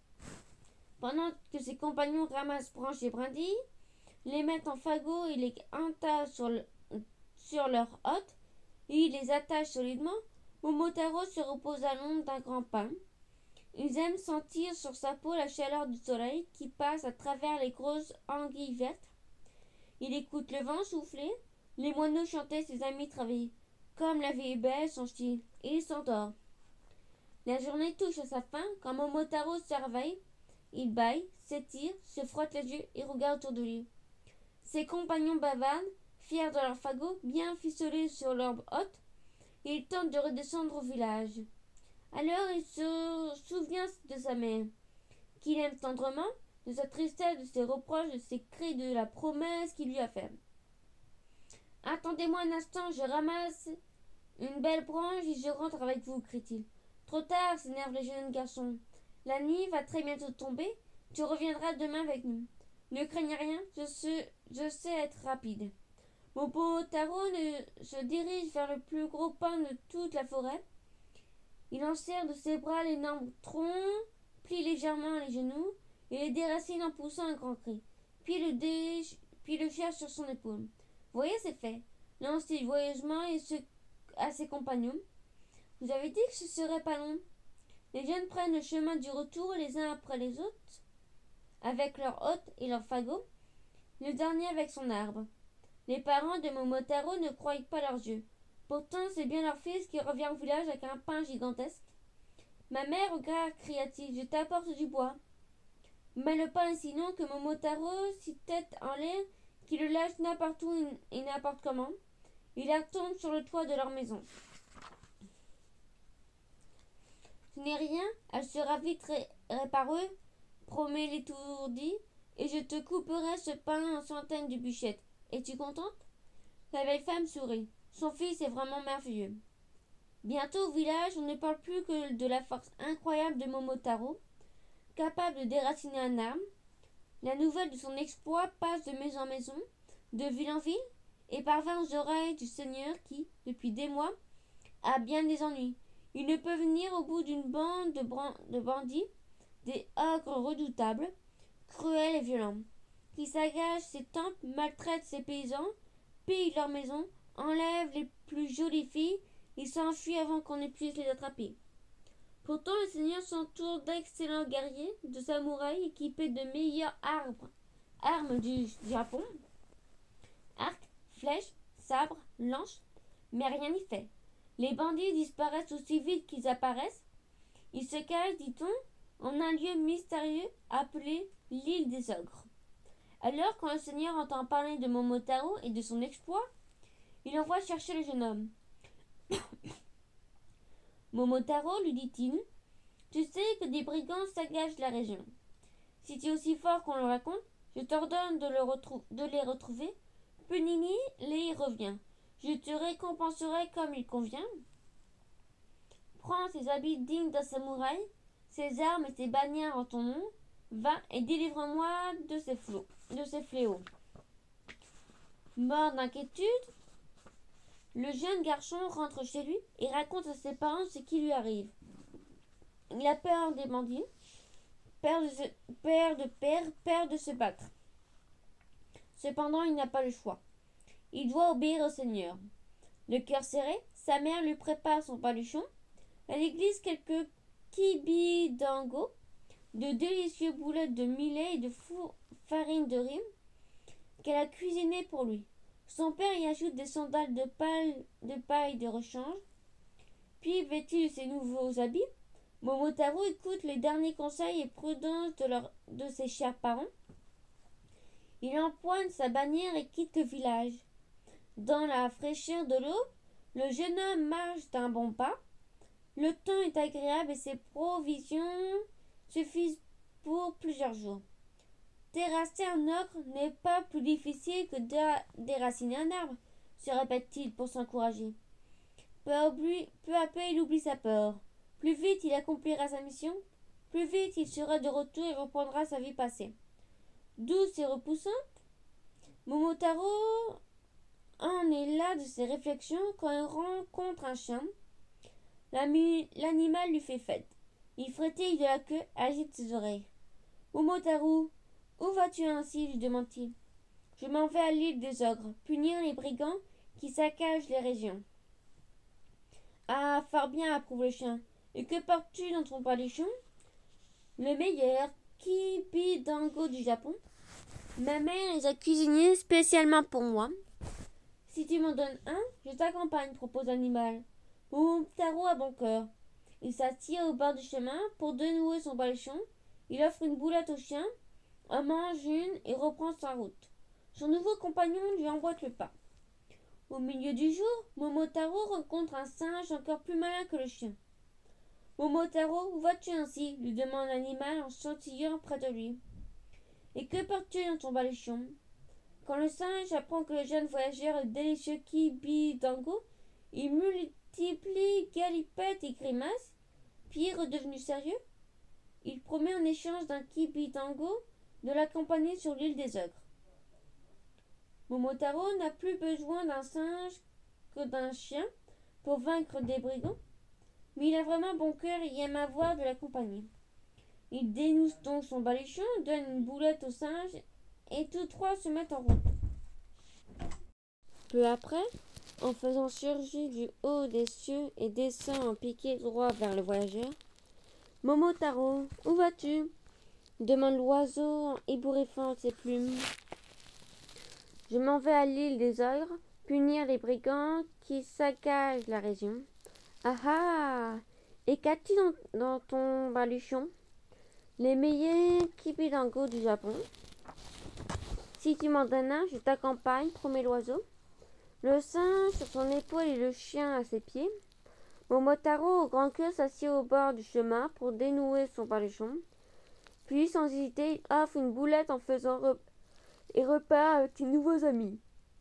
Pendant que ses compagnons ramassent branches et brindilles, les mettent en fagot et les entassent sur, le, sur leur hotte, et ils les attachent solidement, Momotaro se repose à l'ombre d'un grand pin. Ils aiment sentir sur sa peau la chaleur du soleil qui passe à travers les grosses anguilles vertes. Il écoute le vent souffler, les moineaux chanter, ses amis travailler. Comme la vie est belle, son style, et il s'endort. La journée touche à sa fin quand Momotaro se réveille. Il bâille, s'étire, se frotte les yeux et regarde autour de lui. Ses compagnons bavardent, fiers de leur fagot, bien ficelés sur leur hotte, et ils tentent de redescendre au village. Alors il se souvient de sa mère, qu'il aime tendrement, de sa tristesse, de ses reproches, de ses cris, de la promesse qu'il lui a faite. « Attendez-moi un instant, je ramasse une belle branche et je rentre avec vous, crie-t-il. Trop tard, s'énerve le jeune garçon. La nuit va très bientôt tomber, tu reviendras demain avec nous. Ne craignez rien, je sais, je sais être rapide. » Momotaro se dirige vers le plus gros pin de toute la forêt. Il enserre de ses bras l'énorme tronc, plie légèrement les genoux et les déracine en poussant un grand cri. Puis le, dé... puis le cherche sur son épaule. « Voyez, c'est fait !» lance-t-il joyeusement et se... à ses compagnons. « Vous avez dit que ce serait pas long ?» Les jeunes prennent le chemin du retour les uns après les autres, avec leur hotte et leur fagot, le dernier avec son arbre. Les parents de Momotaro ne croient pas leurs yeux. Pourtant, c'est bien leur fils qui revient au village avec un pain gigantesque. « Ma mère, regarde, cria-t-il, je t'apporte du bois. » Mais le pain est si long que Momotaro, si tête en l'air, qui le lâche n'importe où et n'importe comment. Il retombe sur le toit de leur maison. « Ce n'est rien, elle sera vite ré- réparée, promet l'étourdi, et je te couperai ce pain en centaines de bûchettes. Es-tu contente ?» La vieille femme sourit. Son fils est vraiment merveilleux. Bientôt au village, on ne parle plus que de la force incroyable de Momotaro, capable de déraciner un arbre. La nouvelle de son exploit passe de maison en maison, de ville en ville, et parvint aux oreilles du seigneur qui, depuis des mois, a bien des ennuis. Il ne peut venir au bout d'une bande de, de bandits, des ogres redoutables, cruels et violents, qui saccagent ses temples, maltraitent ses paysans, pillent leurs maisons, enlèvent les plus jolies filles et s'enfuient avant qu'on ne puisse les attraper. Pourtant, le seigneur s'entoure d'excellents guerriers, de samouraïs équipés de meilleures arbres, armes du Japon, arcs, flèches, sabres, lances, mais rien n'y fait. Les bandits disparaissent aussi vite qu'ils apparaissent. Ils se cachent, dit-on, en un lieu mystérieux appelé l'île des ogres. Alors, quand le seigneur entend parler de Momotaro et de son exploit, il envoie chercher le jeune homme. Momotaro, lui dit-il, tu sais que des brigands saccagent la région. Si tu es aussi fort qu'on le raconte, je t'ordonne de, le de les retrouver. Punis-les et reviens. Je te récompenserai comme il convient. Prends tes habits dignes d'un samouraï, ses armes et ses bannières en ton nom. Va et délivre-moi de ces flots, de ces fléaux. Mort d'inquiétude, le jeune garçon rentre chez lui et raconte à ses parents ce qui lui arrive. Il a peur des bandits, peur de, se, peur de perdre, peur de se battre. Cependant, il n'a pas le choix. Il doit obéir au Seigneur. Le cœur serré, sa mère lui prépare son paluchon. Elle y glisse quelques kibidango, de délicieux boulettes de millet et de farine de riz qu'elle a cuisinées pour lui. Son père y ajoute des sandales de paille de, paille de rechange. Puis, vêtu de ses nouveaux habits, Momotaro écoute les derniers conseils et prudences de, leur, de ses chers parents. Il empoigne sa bannière et quitte le village. Dans la fraîcheur de l'eau, le jeune homme marche d'un bon pas. Le temps est agréable et ses provisions suffisent pour plusieurs jours. Terrasser un ogre n'est pas plus difficile que de déraciner un arbre, se répète-t-il pour s'encourager. Peu à, peu à peu, il oublie sa peur. Plus vite il accomplira sa mission, plus vite il sera de retour et reprendra sa vie passée. Douce et repoussante, Momotaro en est là de ses réflexions quand il rencontre un chien. L'animal lui fait fête. Il frétille de la queue, agite ses oreilles. Momotaro, où vas-tu ainsi lui demande-t-il. Je m'en vais à l'île des ogres, punir les brigands qui saccagent les régions. Ah, fort bien, approuve le chien. Et que portes-tu dans ton paluchon? Le meilleur kibidango du Japon. Ma mère les a cuisinés spécialement pour moi. Si tu m'en donnes un, je t'accompagne, propose l'animal. Momotaro a bon cœur. Il s'assied au bord du chemin pour dénouer son paluchon. Il offre une boulette au chien, en mange une et reprend sa route. Son nouveau compagnon lui emboîte le pas. Au milieu du jour, Momotaro rencontre un singe encore plus malin que le chien. Momotaro, où vas-tu ainsi? Lui demande l'animal en sautillant près de lui. Et que portes-tu dans ton paluchon? Quand le singe apprend que le jeune voyageur est délicieux kibidango, il multiplie galipettes et grimaces, puis redevenu sérieux, il promet en échange d'un kibidango de l'accompagner sur l'île des ogres. Momotaro n'a plus besoin d'un singe que d'un chien pour vaincre des brigands, mais il a vraiment bon cœur et aime avoir de l'accompagner. Il dénoue donc son baluchon, donne une boulette au singe et tous trois se mettent en route. Peu après, en faisant surgir du haut des cieux et descend en piqué droit vers le voyageur, « Momotaro, où vas-tu » demande l'oiseau en ébouriffant ses plumes. « Je m'en vais à l'île des ogres, punir les brigands qui saccagent la région. »« Ah ah ! Et qu'as-tu dans, dans ton baluchon ?»« Les meilleurs kibidango du Japon. »« Si tu m'en donnes un, je t'accompagne, promet l'oiseau. » Le singe sur son épaule et le chien à ses pieds. Momotaro, au grand cœur, s'assied au bord du chemin pour dénouer son paluchon. Puis, sans hésiter, il offre une boulette en faisant re- et repart avec ses nouveaux amis.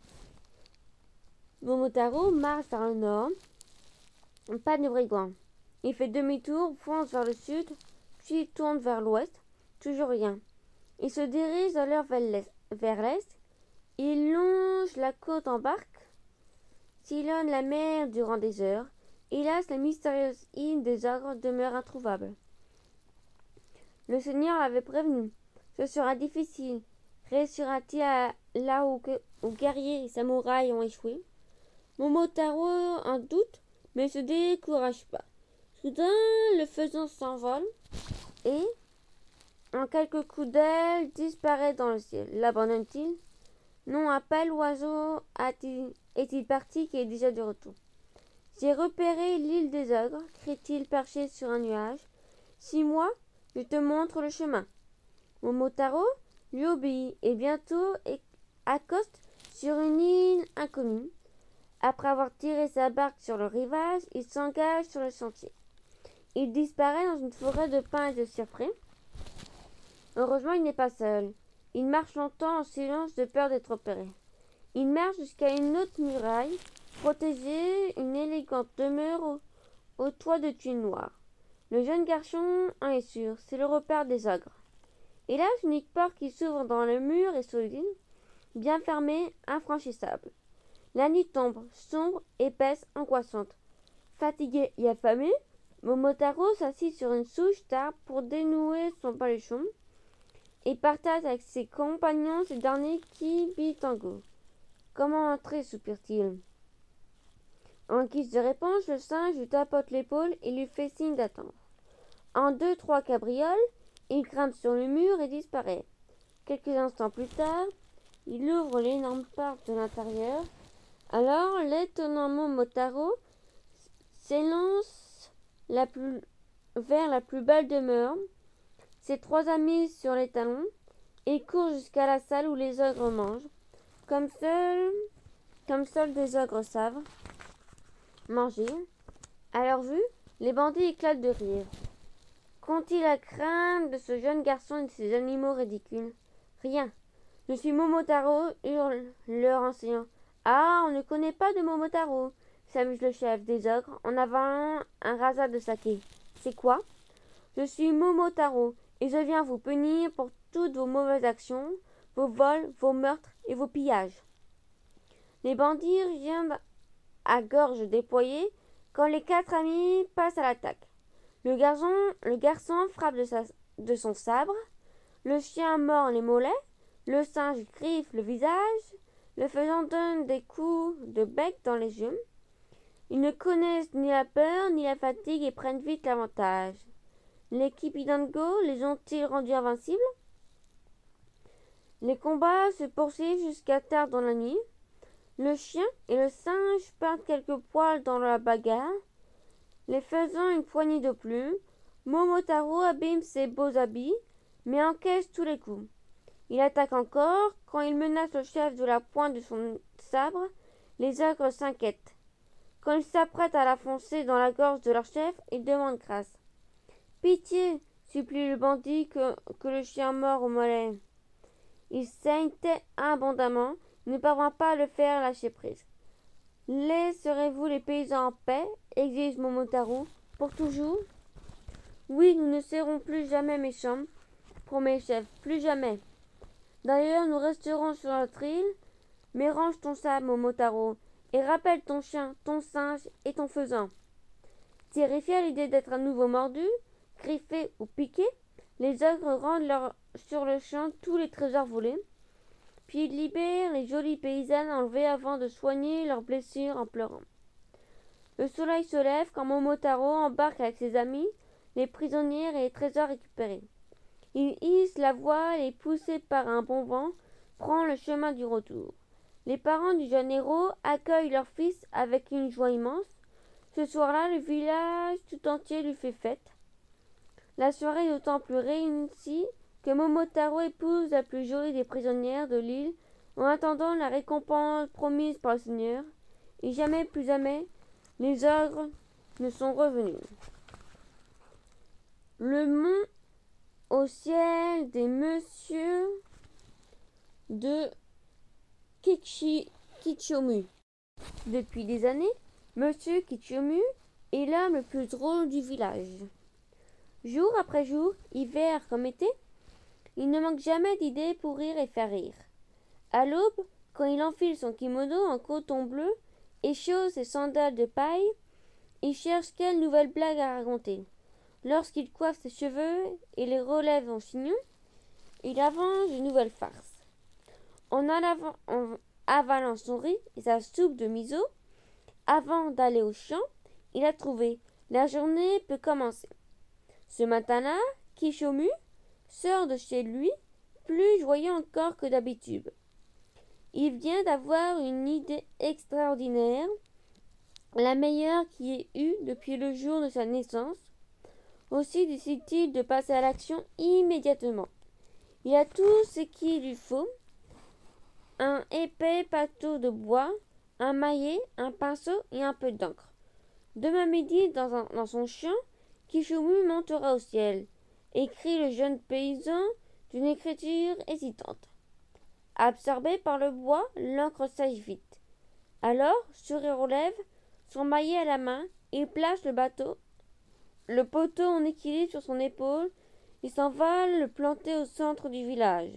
Momotaro marche vers le nord. Pas de brigands. Il fait demi-tour, fonce vers le sud, puis tourne vers l'ouest. Toujours rien. Il se dirige alors vers l'est. Vers l'est. Il longe la côte en barque, sillonne la mer durant des heures. Hélas, la mystérieuse île des ogres demeure introuvable. Le Seigneur l'avait prévenu. Ce sera difficile. Réussira-t-il à... là où, où guerriers et samouraïs ont échoué? Momotaro en doute, mais se décourage pas. Soudain, le faisan s'envole et, en quelques coups d'aile, disparaît dans le ciel. L'abandonne-t-il? Non, à peine l'oiseau est-il parti qu'il est déjà de retour. J'ai repéré l'île des ogres, crie-t-il perché sur un nuage. Suis-moi, je te montre le chemin. Momotaro lui obéit et bientôt accoste sur une île inconnue. Après avoir tiré sa barque sur le rivage, il s'engage sur le sentier. Il disparaît dans une forêt de pins et de cyprès. Heureusement, il n'est pas seul. Il marche longtemps en silence de peur d'être repéré. Il marche jusqu'à une autre muraille, protégée, une élégante demeure au, au toit de tuiles noires. Le jeune garçon en est sûr, c'est le repère des ogres. Hélas, l'unique porte qui s'ouvre dans le mur est solide, bien fermée, infranchissable. La nuit tombe, sombre, épaisse, angoissante. Fatigué et affamé, Momotaro s'assit sur une souche d'arbre pour dénouer son baluchon et partage avec ses compagnons ces derniers qui billent tango. Comment entrer, soupire-t-il. En guise de réponse, le singe lui tapote l'épaule et lui fait signe d'attendre. En deux, trois cabrioles, il grimpe sur le mur et disparaît. Quelques instants plus tard, il ouvre l'énorme porte de l'intérieur. Alors, l'étonnant Momotaro s'élance la plus... vers la plus belle demeure, ses trois amis sur les talons, et court jusqu'à la salle où les ogres mangent. Comme seuls comme seuls des ogres savent manger. À leur vue, les bandits éclatent de rire. Qu'ont-ils à craindre de ce jeune garçon et de ces animaux ridicules? Rien. Je suis Momotaro, hurle leur enseignant. Ah, on ne connaît pas de Momotaro, s'amuse le chef des ogres en avalant un rasa de saké. C'est quoi? Je suis Momotaro et je viens vous punir pour toutes vos mauvaises actions, vos vols, vos meurtres et vos pillages. Les bandits viennent à gorge déployée quand les quatre amis passent à l'attaque. Le garçon, le garçon frappe de, sa, de son sabre, le chien mord les mollets, le singe griffe le visage, le faisan donne des coups de bec dans les yeux. Ils ne connaissent ni la peur ni la fatigue et prennent vite l'avantage. L'équipe Idango les ont-ils rendus invincibles? Les combats se poursuivent jusqu'à tard dans la nuit. Le chien et le singe perdent quelques poils dans la bagarre. Les faisant une poignée de plus, Momotaro abîme ses beaux habits, mais encaisse tous les coups. Il attaque encore. Quand il menace le chef de la pointe de son sabre, les ogres s'inquiètent. Quand ils s'apprêtent à la foncer dans la gorge de leur chef, ils demandent grâce. Pitié, supplie le bandit que, que le chien mord au mollet. Il saigne abondamment, ne parvint pas à le faire lâcher prise. Laisserez-vous les paysans en paix? Exige Momotaro. Pour toujours? Oui, nous ne serons plus jamais méchants, promet le chef, plus jamais. D'ailleurs, nous resterons sur notre île, mais range ton sabre, Momotaro, et rappelle ton chien, ton singe et ton faisan. Terrifiés à l'idée d'être à nouveau mordus, griffés ou piqués, les ogres rendent leur, sur le champ tous les trésors volés, puis ils libèrent les jolies paysannes enlevées avant de soigner leurs blessures en pleurant. Le soleil se lève quand Momotaro embarque avec ses amis les prisonnières et les trésors récupérés. Il hisse la voile et, poussé par un bon vent, prend le chemin du retour. Les parents du jeune héros accueillent leur fils avec une joie immense. Ce soir-là, le village tout entier lui fait fête. La soirée est d'autant plus réussie que Momotaro épouse la plus jolie des prisonnières de l'île en attendant la récompense promise par le Seigneur, et jamais plus jamais les ogres ne sont revenus. Le mont au ciel des messieurs de Kichi, Kichomu. Depuis des années, Monsieur Kichomu est l'homme le plus drôle du village. Jour après jour, hiver comme été, il ne manque jamais d'idées pour rire et faire rire. À l'aube, Quand il enfile son kimono en coton bleu et chausse ses sandales de paille, il cherche quelle nouvelle blague à raconter. Lorsqu'il coiffe ses cheveux et les relève en chignon, il avance une nouvelle farce. En, alavant, en avalant son riz et sa soupe de miso, avant d'aller au champ, il a trouvé « La journée peut commencer ». Ce matin-là, Kishomu sort de chez lui plus joyeux encore que d'habitude. Il vient d'avoir une idée extraordinaire, la meilleure qu'il ait eue depuis le jour de sa naissance. Aussi décide-t-il de passer à l'action immédiatement. Il a tout ce qu'il lui faut, un épais plateau de bois, un maillet, un pinceau et un peu d'encre. Demain midi, dans, un, dans son champ, Kishomu montera au ciel, écrit le jeune paysan d'une écriture hésitante. Absorbé par le bois, l'encre sèche vite. Alors, sourire aux lèvres, son maillet à la main, il place le bateau, le poteau en équilibre sur son épaule et s'en va le planter au centre du village.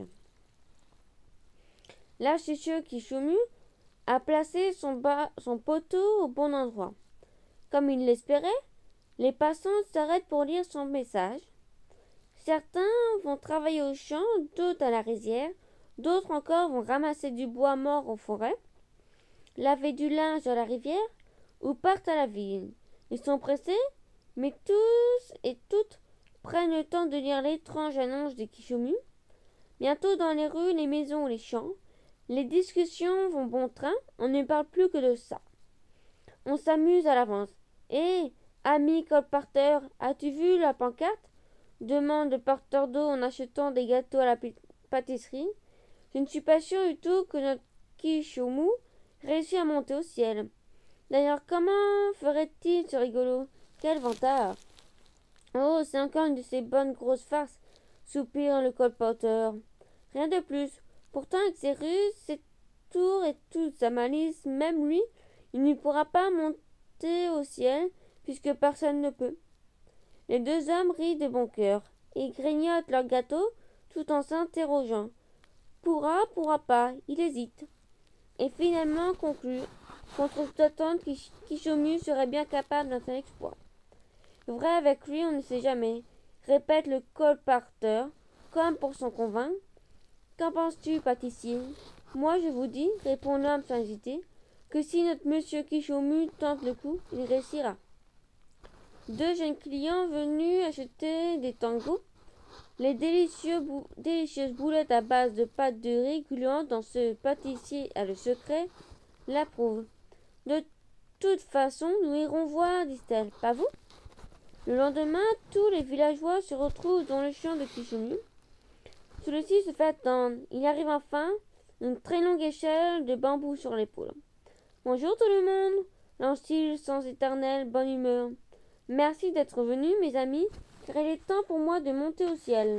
L'archicheux Kishomu a placé son, bas, son poteau au bon endroit. Comme il l'espérait, les passants s'arrêtent pour lire son message. Certains vont travailler au champ, d'autres à la rizière, d'autres encore vont ramasser du bois mort en forêt, laver du linge à la rivière ou partent à la ville. Ils sont pressés, mais tous et toutes prennent le temps de lire l'étrange annonce de Kishomu. Bientôt dans les rues, les maisons, les champs, les discussions vont bon train, on ne parle plus que de ça. On s'amuse à l'avance. « Hé, ami colporteur, as-tu vu la pancarte ?» demande le porteur d'eau en achetant des gâteaux à la pâtisserie. Je ne suis pas sûr du tout que notre Kishomu réussit à monter au ciel. D'ailleurs, comment ferait-il ce rigolo? Quel vantard! Oh, c'est encore une de ces bonnes grosses farces, soupire le colporteur. Rien de plus. Pourtant, avec ses ruses, ses tours et toute sa malice, même lui, il ne pourra pas monter au ciel, puisque personne ne peut. Les deux hommes rient de bon cœur et grignotent leur gâteau tout en s'interrogeant. Pourra, pourra pas, il hésite. Et finalement conclut, contre toute attente, Kishomu serait bien capable d'un tel exploit. Vrai, avec lui, on ne sait jamais, répète le colporteur, comme pour s'en convaincre. Qu'en penses-tu, pâtissier? Moi, je vous dis, répond l'homme sans hésiter, que si notre monsieur Kishomu tente le coup, il réussira. Deux jeunes clients venus acheter des tangos, les délicieux bou délicieuses boulettes à base de pâte de riz gluante dans ce pâtissier a le secret, l'approuvent. De toute façon, nous irons voir, dit-elle, pas vous? Le lendemain, tous les villageois se retrouvent dans le champ de Kishomu. Celui-ci se fait attendre. Il arrive enfin, une très longue échelle de bambou sur l'épaule. Bonjour tout le monde, lance-t-il sans éternelle bonne humeur. Merci d'être venus, mes amis, car il est temps pour moi de monter au ciel.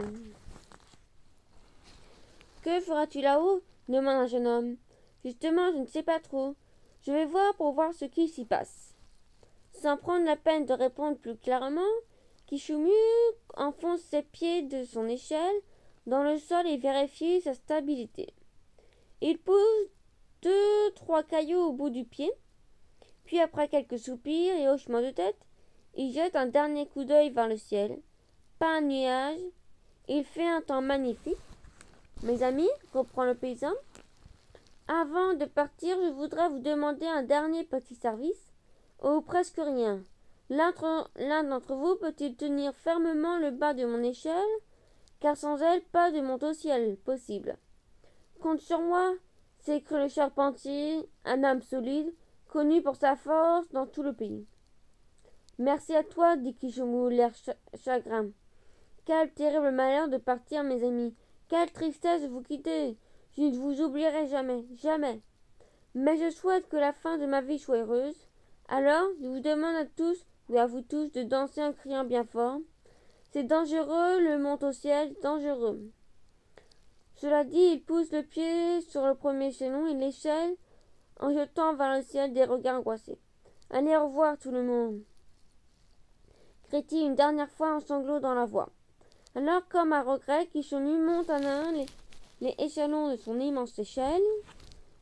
Que feras-tu là-haut? Demande un jeune homme. Justement, je ne sais pas trop. Je vais voir pour voir ce qui s'y passe. Sans prendre la peine de répondre plus clairement, Kishomu enfonce ses pieds de son échelle dans le sol et vérifie sa stabilité. Il pose deux, trois cailloux au bout du pied, puis après quelques soupirs et hochements de tête, il jette un dernier coup d'œil vers le ciel. Pas un nuage. Il fait un temps magnifique. Mes amis, reprend le paysan, avant de partir, je voudrais vous demander un dernier petit service, ou presque rien. L'un d'entre vous peut-il tenir fermement le bas de mon échelle, car sans elle, pas de montée au ciel possible. Compte sur moi, s'écrie le charpentier, un homme solide, connu pour sa force dans tout le pays. Merci à toi, dit Kishomu, l'air ch chagrin. Quel terrible malheur de partir, mes amis. Quelle tristesse de vous quitter. Je ne vous oublierai jamais, jamais. Mais je souhaite que la fin de ma vie soit heureuse. Alors, je vous demande à tous, ou à vous tous, de danser en criant bien fort. C'est dangereux, le monte au ciel, dangereux. Cela dit, il pousse le pied sur le premier chaînon et l'échelle, en jetant vers le ciel des regards angoissés. Allez, au revoir tout le monde. Crie-t-il une dernière fois en sanglots dans la voix. Alors, comme à regret, Kishomu monte à un les, les échelons de son immense échelle.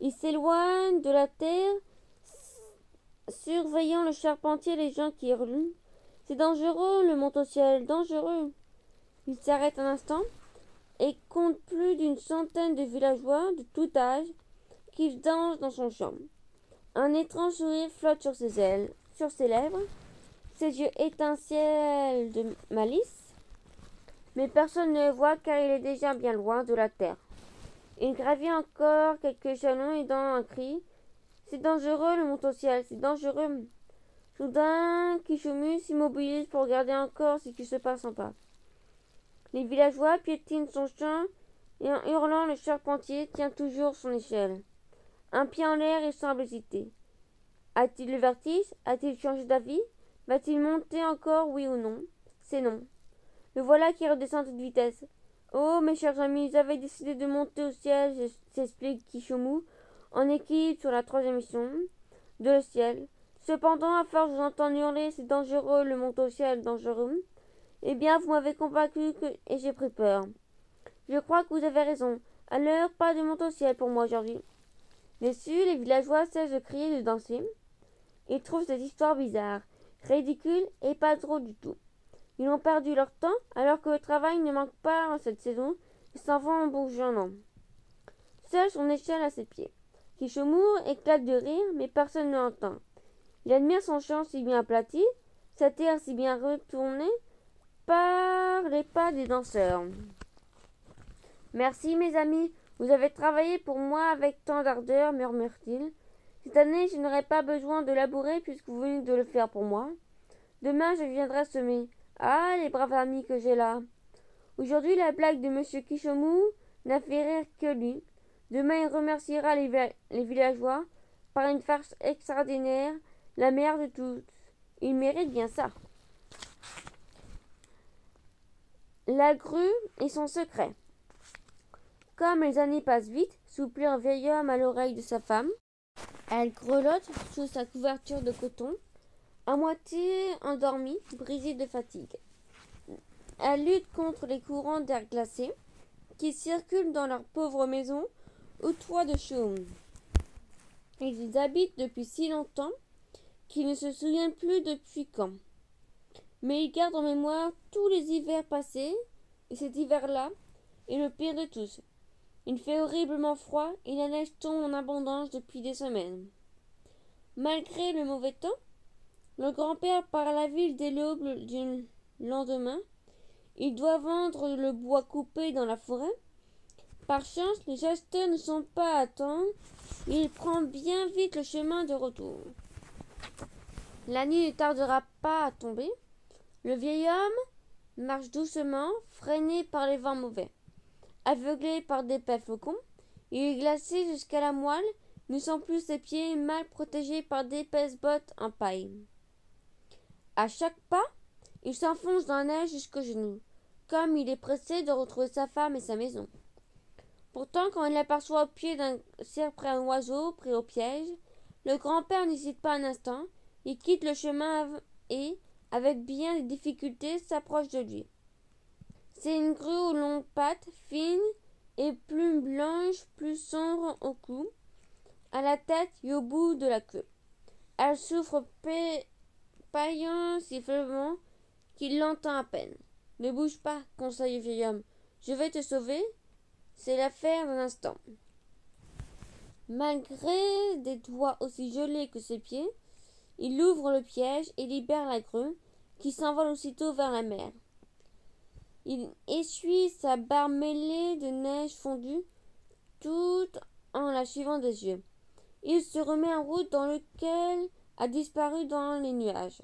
Il s'éloigne de la terre, surveillant le charpentier et les gens qui hurlent. C'est dangereux, le monte au ciel, dangereux. Il s'arrête un instant et compte plus d'une centaine de villageois de tout âge qui dansent dans son champ. Un étrange sourire flotte sur ses ailes, sur ses lèvres. Ses yeux étincellent de malice, mais personne ne le voit car il est déjà bien loin de la terre. Il gravit encore quelques jalons et dans un cri « C'est dangereux le monte au ciel, c'est dangereux !» Soudain, Kishomu s'immobilise pour regarder encore ce qui se passe en bas. Les villageois piétinent son champ et en hurlant, le charpentier tient toujours son échelle. Un pied en l'air et semble hésiter. A-t-il le vertige? A-t-il changé d'avis? Va-t-il monter encore, oui ou non? C'est non. Le voilà qui redescend à toute vitesse. Oh, mes chers amis, ils avaient décidé de monter au ciel, s'explique Kishomu, en équipe sur la troisième mission de le ciel. Cependant, à force de vous entendre hurler, c'est dangereux, le monte au ciel, dangereux. Eh bien, vous m'avez convaincu que... et j'ai pris peur. Je crois que vous avez raison. Alors, pas de monte au ciel pour moi aujourd'hui. Déçus, les villageois cessent de crier et de danser. Ils trouvent cette histoire bizarre, ridicule et pas drôle du tout. Ils ont perdu leur temps alors que le travail ne manque pas en cette saison. Ils s'en vont en bourgeonnant. Seul son échelle à ses pieds. Kishomu éclate de rire, mais personne ne l'entend. Il admire son champ si bien aplati, sa terre si bien retournée par les pas des danseurs. Merci, mes amis, vous avez travaillé pour moi avec tant d'ardeur, murmure-t-il. Cette année, je n'aurai pas besoin de labourer puisque vous venez de le faire pour moi. Demain, je viendrai semer. Ah, les braves amis que j'ai là. Aujourd'hui, la blague de monsieur Kishomu n'a fait rire que lui. Demain, il remerciera les, les villageois par une farce extraordinaire, la meilleure de toutes. Il mérite bien ça. La grue et son secret. Comme les années passent vite, soupire un vieil homme à l'oreille de sa femme. Elle grelotte sous sa couverture de coton, à moitié endormie, brisée de fatigue. Elle lutte contre les courants d'air glacé qui circulent dans leur pauvre maison au toit de chaume. Ils y habitent depuis si longtemps qu'ils ne se souviennent plus depuis quand. Mais ils gardent en mémoire tous les hivers passés, et cet hiver-là est le pire de tous. Il fait horriblement froid et la neige tombe en abondance depuis des semaines. Malgré le mauvais temps, le grand-père part à la ville dès l'aube du lendemain. Il doit vendre le bois coupé dans la forêt. Par chance, les acheteurs ne sont pas à attendre. Il prend bien vite le chemin de retour. La nuit ne tardera pas à tomber. Le vieil homme marche doucement, freiné par les vents mauvais. Aveuglé par d'épais flocons, il est glacé jusqu'à la moelle, ne sent plus ses pieds mal protégés par d'épaisses bottes en paille. À chaque pas, il s'enfonce dans la neige jusqu'aux genoux, comme il est pressé de retrouver sa femme et sa maison. Pourtant, quand il aperçoit au pied d'un cerf un oiseau pris au piège, le grand-père n'hésite pas un instant, il quitte le chemin et, avec bien des difficultés, s'approche de lui. C'est une grue aux longues pattes, fines et plumes blanches plus sombres au cou, à la tête et au bout de la queue. Elle souffre paillant sifflement qu'il l'entend à peine. « Ne bouge pas, conseille le vieil homme. Je vais te sauver. C'est l'affaire d'un instant. » Malgré des doigts aussi gelés que ses pieds, il ouvre le piège et libère la grue, qui s'envole aussitôt vers la mer. Il essuie sa barbe mêlée de neige fondue, tout en la suivant des yeux. Il se remet en route dans lequel a disparu dans les nuages.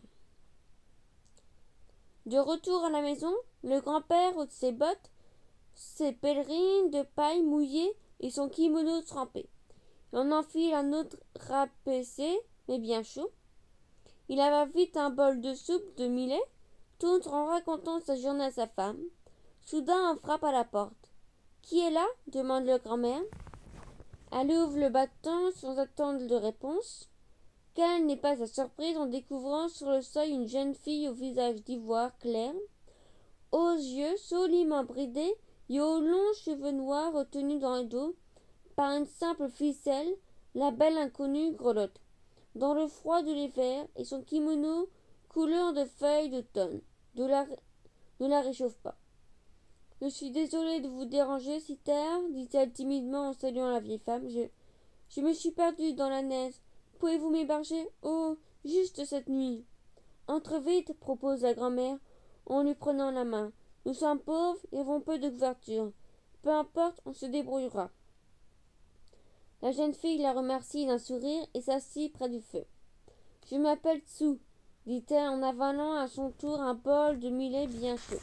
De retour à la maison, le grand-père ôte ses bottes, ses pèlerines de paille mouillées et son kimono trempé. Il en enfile un autre rapiécé, mais bien chaud. Il avale vite un bol de soupe de millet, tout en racontant sa journée à sa femme. Soudain, on frappe à la porte. « Qui est là ?» demande le grand-mère. Elle ouvre le battant sans attendre de réponse. Quelle n'est pas sa surprise en découvrant sur le seuil une jeune fille au visage d'ivoire clair, aux yeux solidement bridés et aux longs cheveux noirs retenus dans le dos par une simple ficelle La belle inconnue grelotte, dans le froid de l'hiver, et son kimono, couleur de feuilles d'automne, ne la, ne la réchauffe pas. « Je suis désolée de vous déranger si tard, dit-elle timidement en saluant la vieille femme. Je, je me suis perdue dans la neige. Pouvez-vous m'héberger? Oh, juste cette nuit. Entre vite, propose la grand-mère, en lui prenant la main. Nous sommes pauvres et avons peu de couverture. Peu importe, on se débrouillera. La jeune fille la remercie d'un sourire et s'assit près du feu. Je m'appelle Tsu, dit-elle en avalant à son tour un bol de millet bien chaud.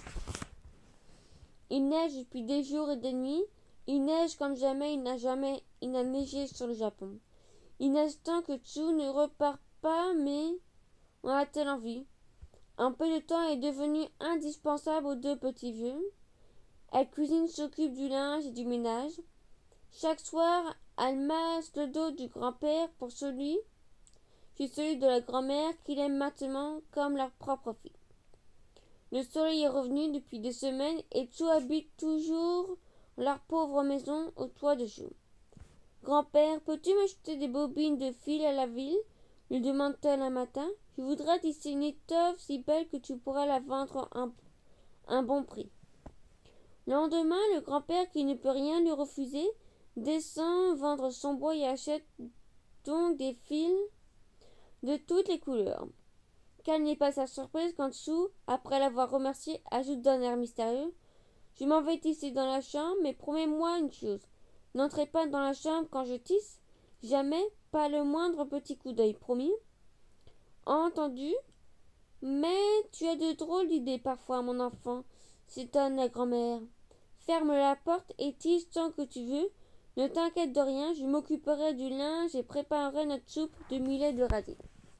Il neige depuis des jours et des nuits. Il neige comme jamais il n'a jamais il n'a neigé sur le Japon. Il neige tant que Tsu ne repart pas, mais en a-t-elle envie? Un peu de temps est devenu indispensable aux deux petits vieux. Elle cuisine, s'occupe du linge et du ménage. Chaque soir, elle masse le dos du grand-père pour celui, puis celui de la grand-mère qu'il aime maintenant comme leur propre fille. Le soleil est revenu depuis des semaines et Tsu habite toujours leur pauvre maison au toit de chaux. « Grand-père, peux-tu m'acheter des bobines de fil à la ville ?» lui demande-t-elle un matin. « Je voudrais tisser une étoffe si belle que tu pourras la vendre à un, un bon prix. » Le lendemain, le grand-père, qui ne peut rien lui refuser, descend vendre son bois et achète donc des fils de toutes les couleurs. Quelle n'est pas sa surprise quand Tsu, après l'avoir remercié, ajoute d'un air mystérieux: « Je m'en vais tisser dans la chambre, mais promets-moi une chose. N'entrez pas dans la chambre quand je tisse. Jamais, pas le moindre petit coup d'œil, promis. » Entendu. Mais tu as de drôles d'idées parfois, mon enfant, s'étonne la grand-mère. Ferme la porte et tisse tant que tu veux. Ne t'inquiète de rien, je m'occuperai du linge et préparerai notre soupe de millet de radis.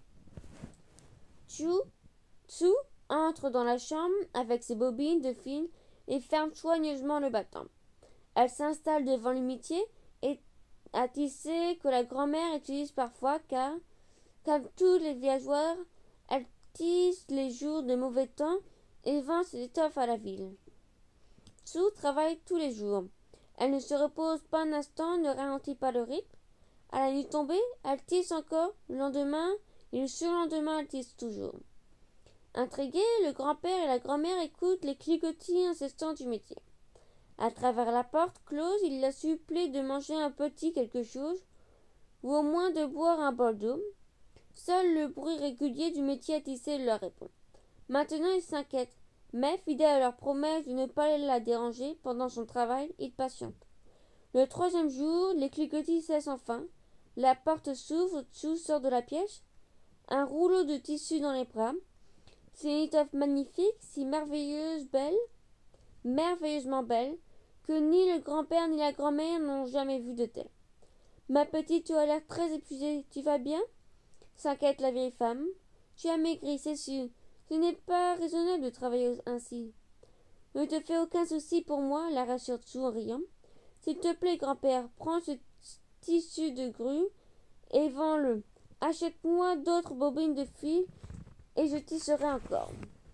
Tsu, Tsu entre dans la chambre avec ses bobines de fil et ferme soigneusement le battant. Elle s'installe devant l'humitier et à tisser que la grand-mère utilise parfois car, comme tous les villageois, elle tisse les jours de mauvais temps et vend ses étoffes à la ville. Tsu travaille tous les jours. Elle ne se repose pas un instant, ne ralentit pas le rythme. À la nuit tombée, elle tisse encore. Le lendemain et le surlendemain, elle tisse toujours. Intrigués, le grand-père et la grand-mère écoutent les cliquetis incessants du métier. À travers la porte close, il la supplie de manger un petit quelque chose, ou au moins de boire un bol d'eau. Seul le bruit régulier du métier à tisser leur répond. Maintenant, ils s'inquiètent, mais fidèles à leur promesse de ne pas la déranger pendant son travail, ils patientent. Le troisième jour, les cliquetis cessent enfin. La porte s'ouvre, Tsu sort de la pièce, un rouleau de tissu dans les bras. C'est une étoffe magnifique, si merveilleuse belle, merveilleusement belle, que ni le grand-père ni la grand-mère n'ont jamais vu de telle. « Ma petite, tu as l'air très épuisée, tu vas bien ?» s'inquiète la vieille femme. « Tu as maigri, c'est sûr. Ce n'est pas raisonnable de travailler ainsi. »« Ne te fais aucun souci pour moi, » la rassure Tsu en riant. « S'il te plaît, grand-père, prends ce tissu de grue et vends-le. Achète-moi d'autres bobines de fil et je tisserai encore. »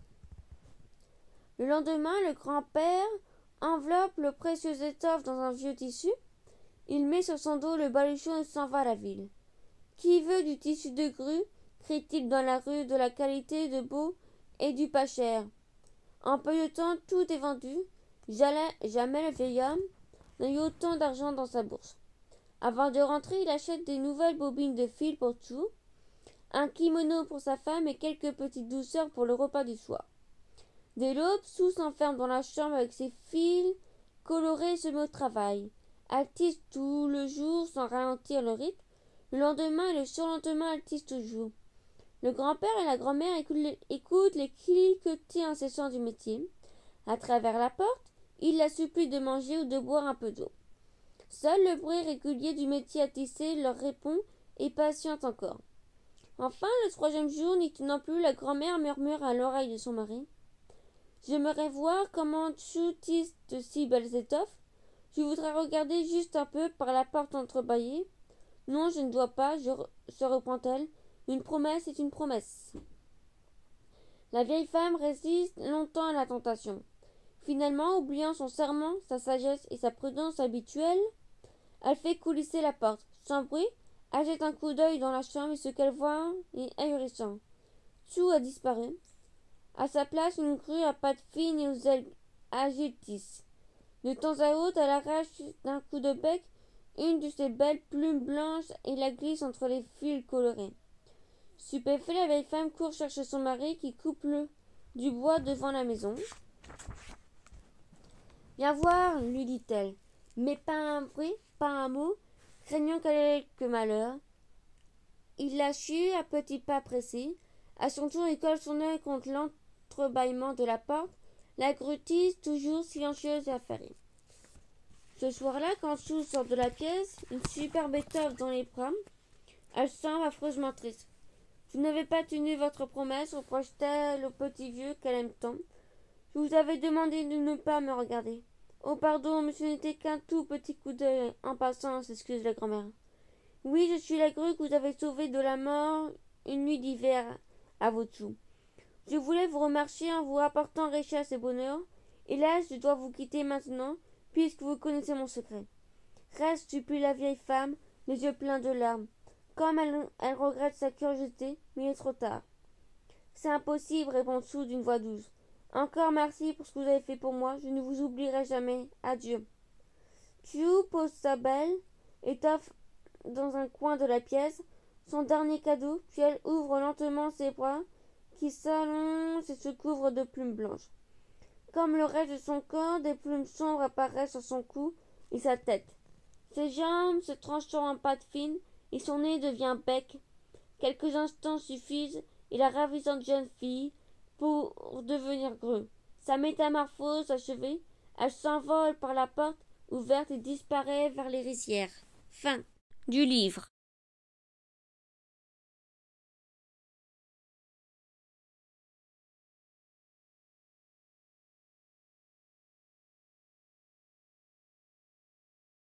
Le lendemain, le grand-père enveloppe le précieux étoffe dans un vieux tissu. Il met sur son dos le baluchon et s'en va à la ville. « Qui veut du tissu de grue ?» crie-t-il dans la rue, de la qualité, de beau et du pas cher. En peu de temps, tout est vendu. Jamais, jamais le vieil homme n'a eu autant d'argent dans sa bourse. Avant de rentrer, il achète des nouvelles bobines de fil pour Tsu, un kimono pour sa femme et quelques petites douceurs pour le repas du soir. Dès l'aube, Tsu s'enferme dans la chambre avec ses fils colorés et se met au travail. Elle tisse tout le jour sans ralentir le rythme. Le lendemain et le surlendemain, elle tisse toujours. Le grand-père et la grand-mère écoutent les, écoutent les cliquetis incessants du métier. À travers la porte, ils la supplient de manger ou de boire un peu d'eau. Seul le bruit régulier du métier à tisser leur répond et patiente encore. Enfin, le troisième jour, n'y tenant plus, la grand-mère murmure à l'oreille de son mari: « J'aimerais voir comment Tsu tisse de si belles étoffes. Je voudrais regarder juste un peu par la porte entrebâillée. »« Non, je ne dois pas, je re... se reprend-elle. Une promesse est une promesse. » La vieille femme résiste longtemps à la tentation. Finalement, oubliant son serment, sa sagesse et sa prudence habituelle, elle fait coulisser la porte. Sans bruit, Elle jette un coup d'œil dans la chambre et ce qu'elle voit est ahurissant. Chou a disparu. À sa place, une grue à pattes fines et aux ailes agiles tisse. De temps à autre, elle arrache d'un coup de bec une de ses belles plumes blanches et la glisse entre les fils colorés. Stupéfaite, la vieille femme court chercher son mari qui coupe le, du bois devant la maison. « Viens voir, lui dit-elle, mais pas un bruit, pas un mot, craignant quelque malheur. » Il la suit à petits pas pressés. À son tour, il colle son œil contre l'entrebâillement de la porte. La grue tisse, toujours silencieuse et affairée. Ce soir-là, quand Chou sort de la pièce, une superbe étoffe dans les bras, elle semble affreusement triste. « Vous n'avez pas tenu votre promesse, reproche-t-elle au petit vieux qu'elle aime tant. Je vous avais demandé de ne pas me regarder. Oh pardon, mais ce n'était qu'un tout petit coup d'œil en passant, s'excuse la grand-mère. Oui, je suis la grue que vous avez sauvée de la mort une nuit d'hiver à votre chou. Je voulais vous remercier en vous apportant richesse et bonheur. Hélas, je dois vous quitter maintenant, puisque vous connaissez mon secret. Reste, supplie la vieille femme, les yeux pleins de larmes. Comme elle, elle regrette sa curiosité, mais il est trop tard. C'est impossible, répond Chou d'une voix douce. Encore merci pour ce que vous avez fait pour moi, je ne vous oublierai jamais. Adieu. Chou pose sa belle étoffe dans un coin de la pièce, son dernier cadeau, puis elle ouvre lentement ses bras, qui s'allongent et se couvrent de plumes blanches. Comme le reste de son corps, des plumes sombres apparaissent sur son cou et sa tête. Ses jambes se transforment en pattes fines et son nez devient bec. Quelques instants suffisent et la ravissante jeune fille pour devenir grue. Sa métamorphose achevée, elle s'envole par la porte ouverte et disparaît vers les rizières. Fin du livre.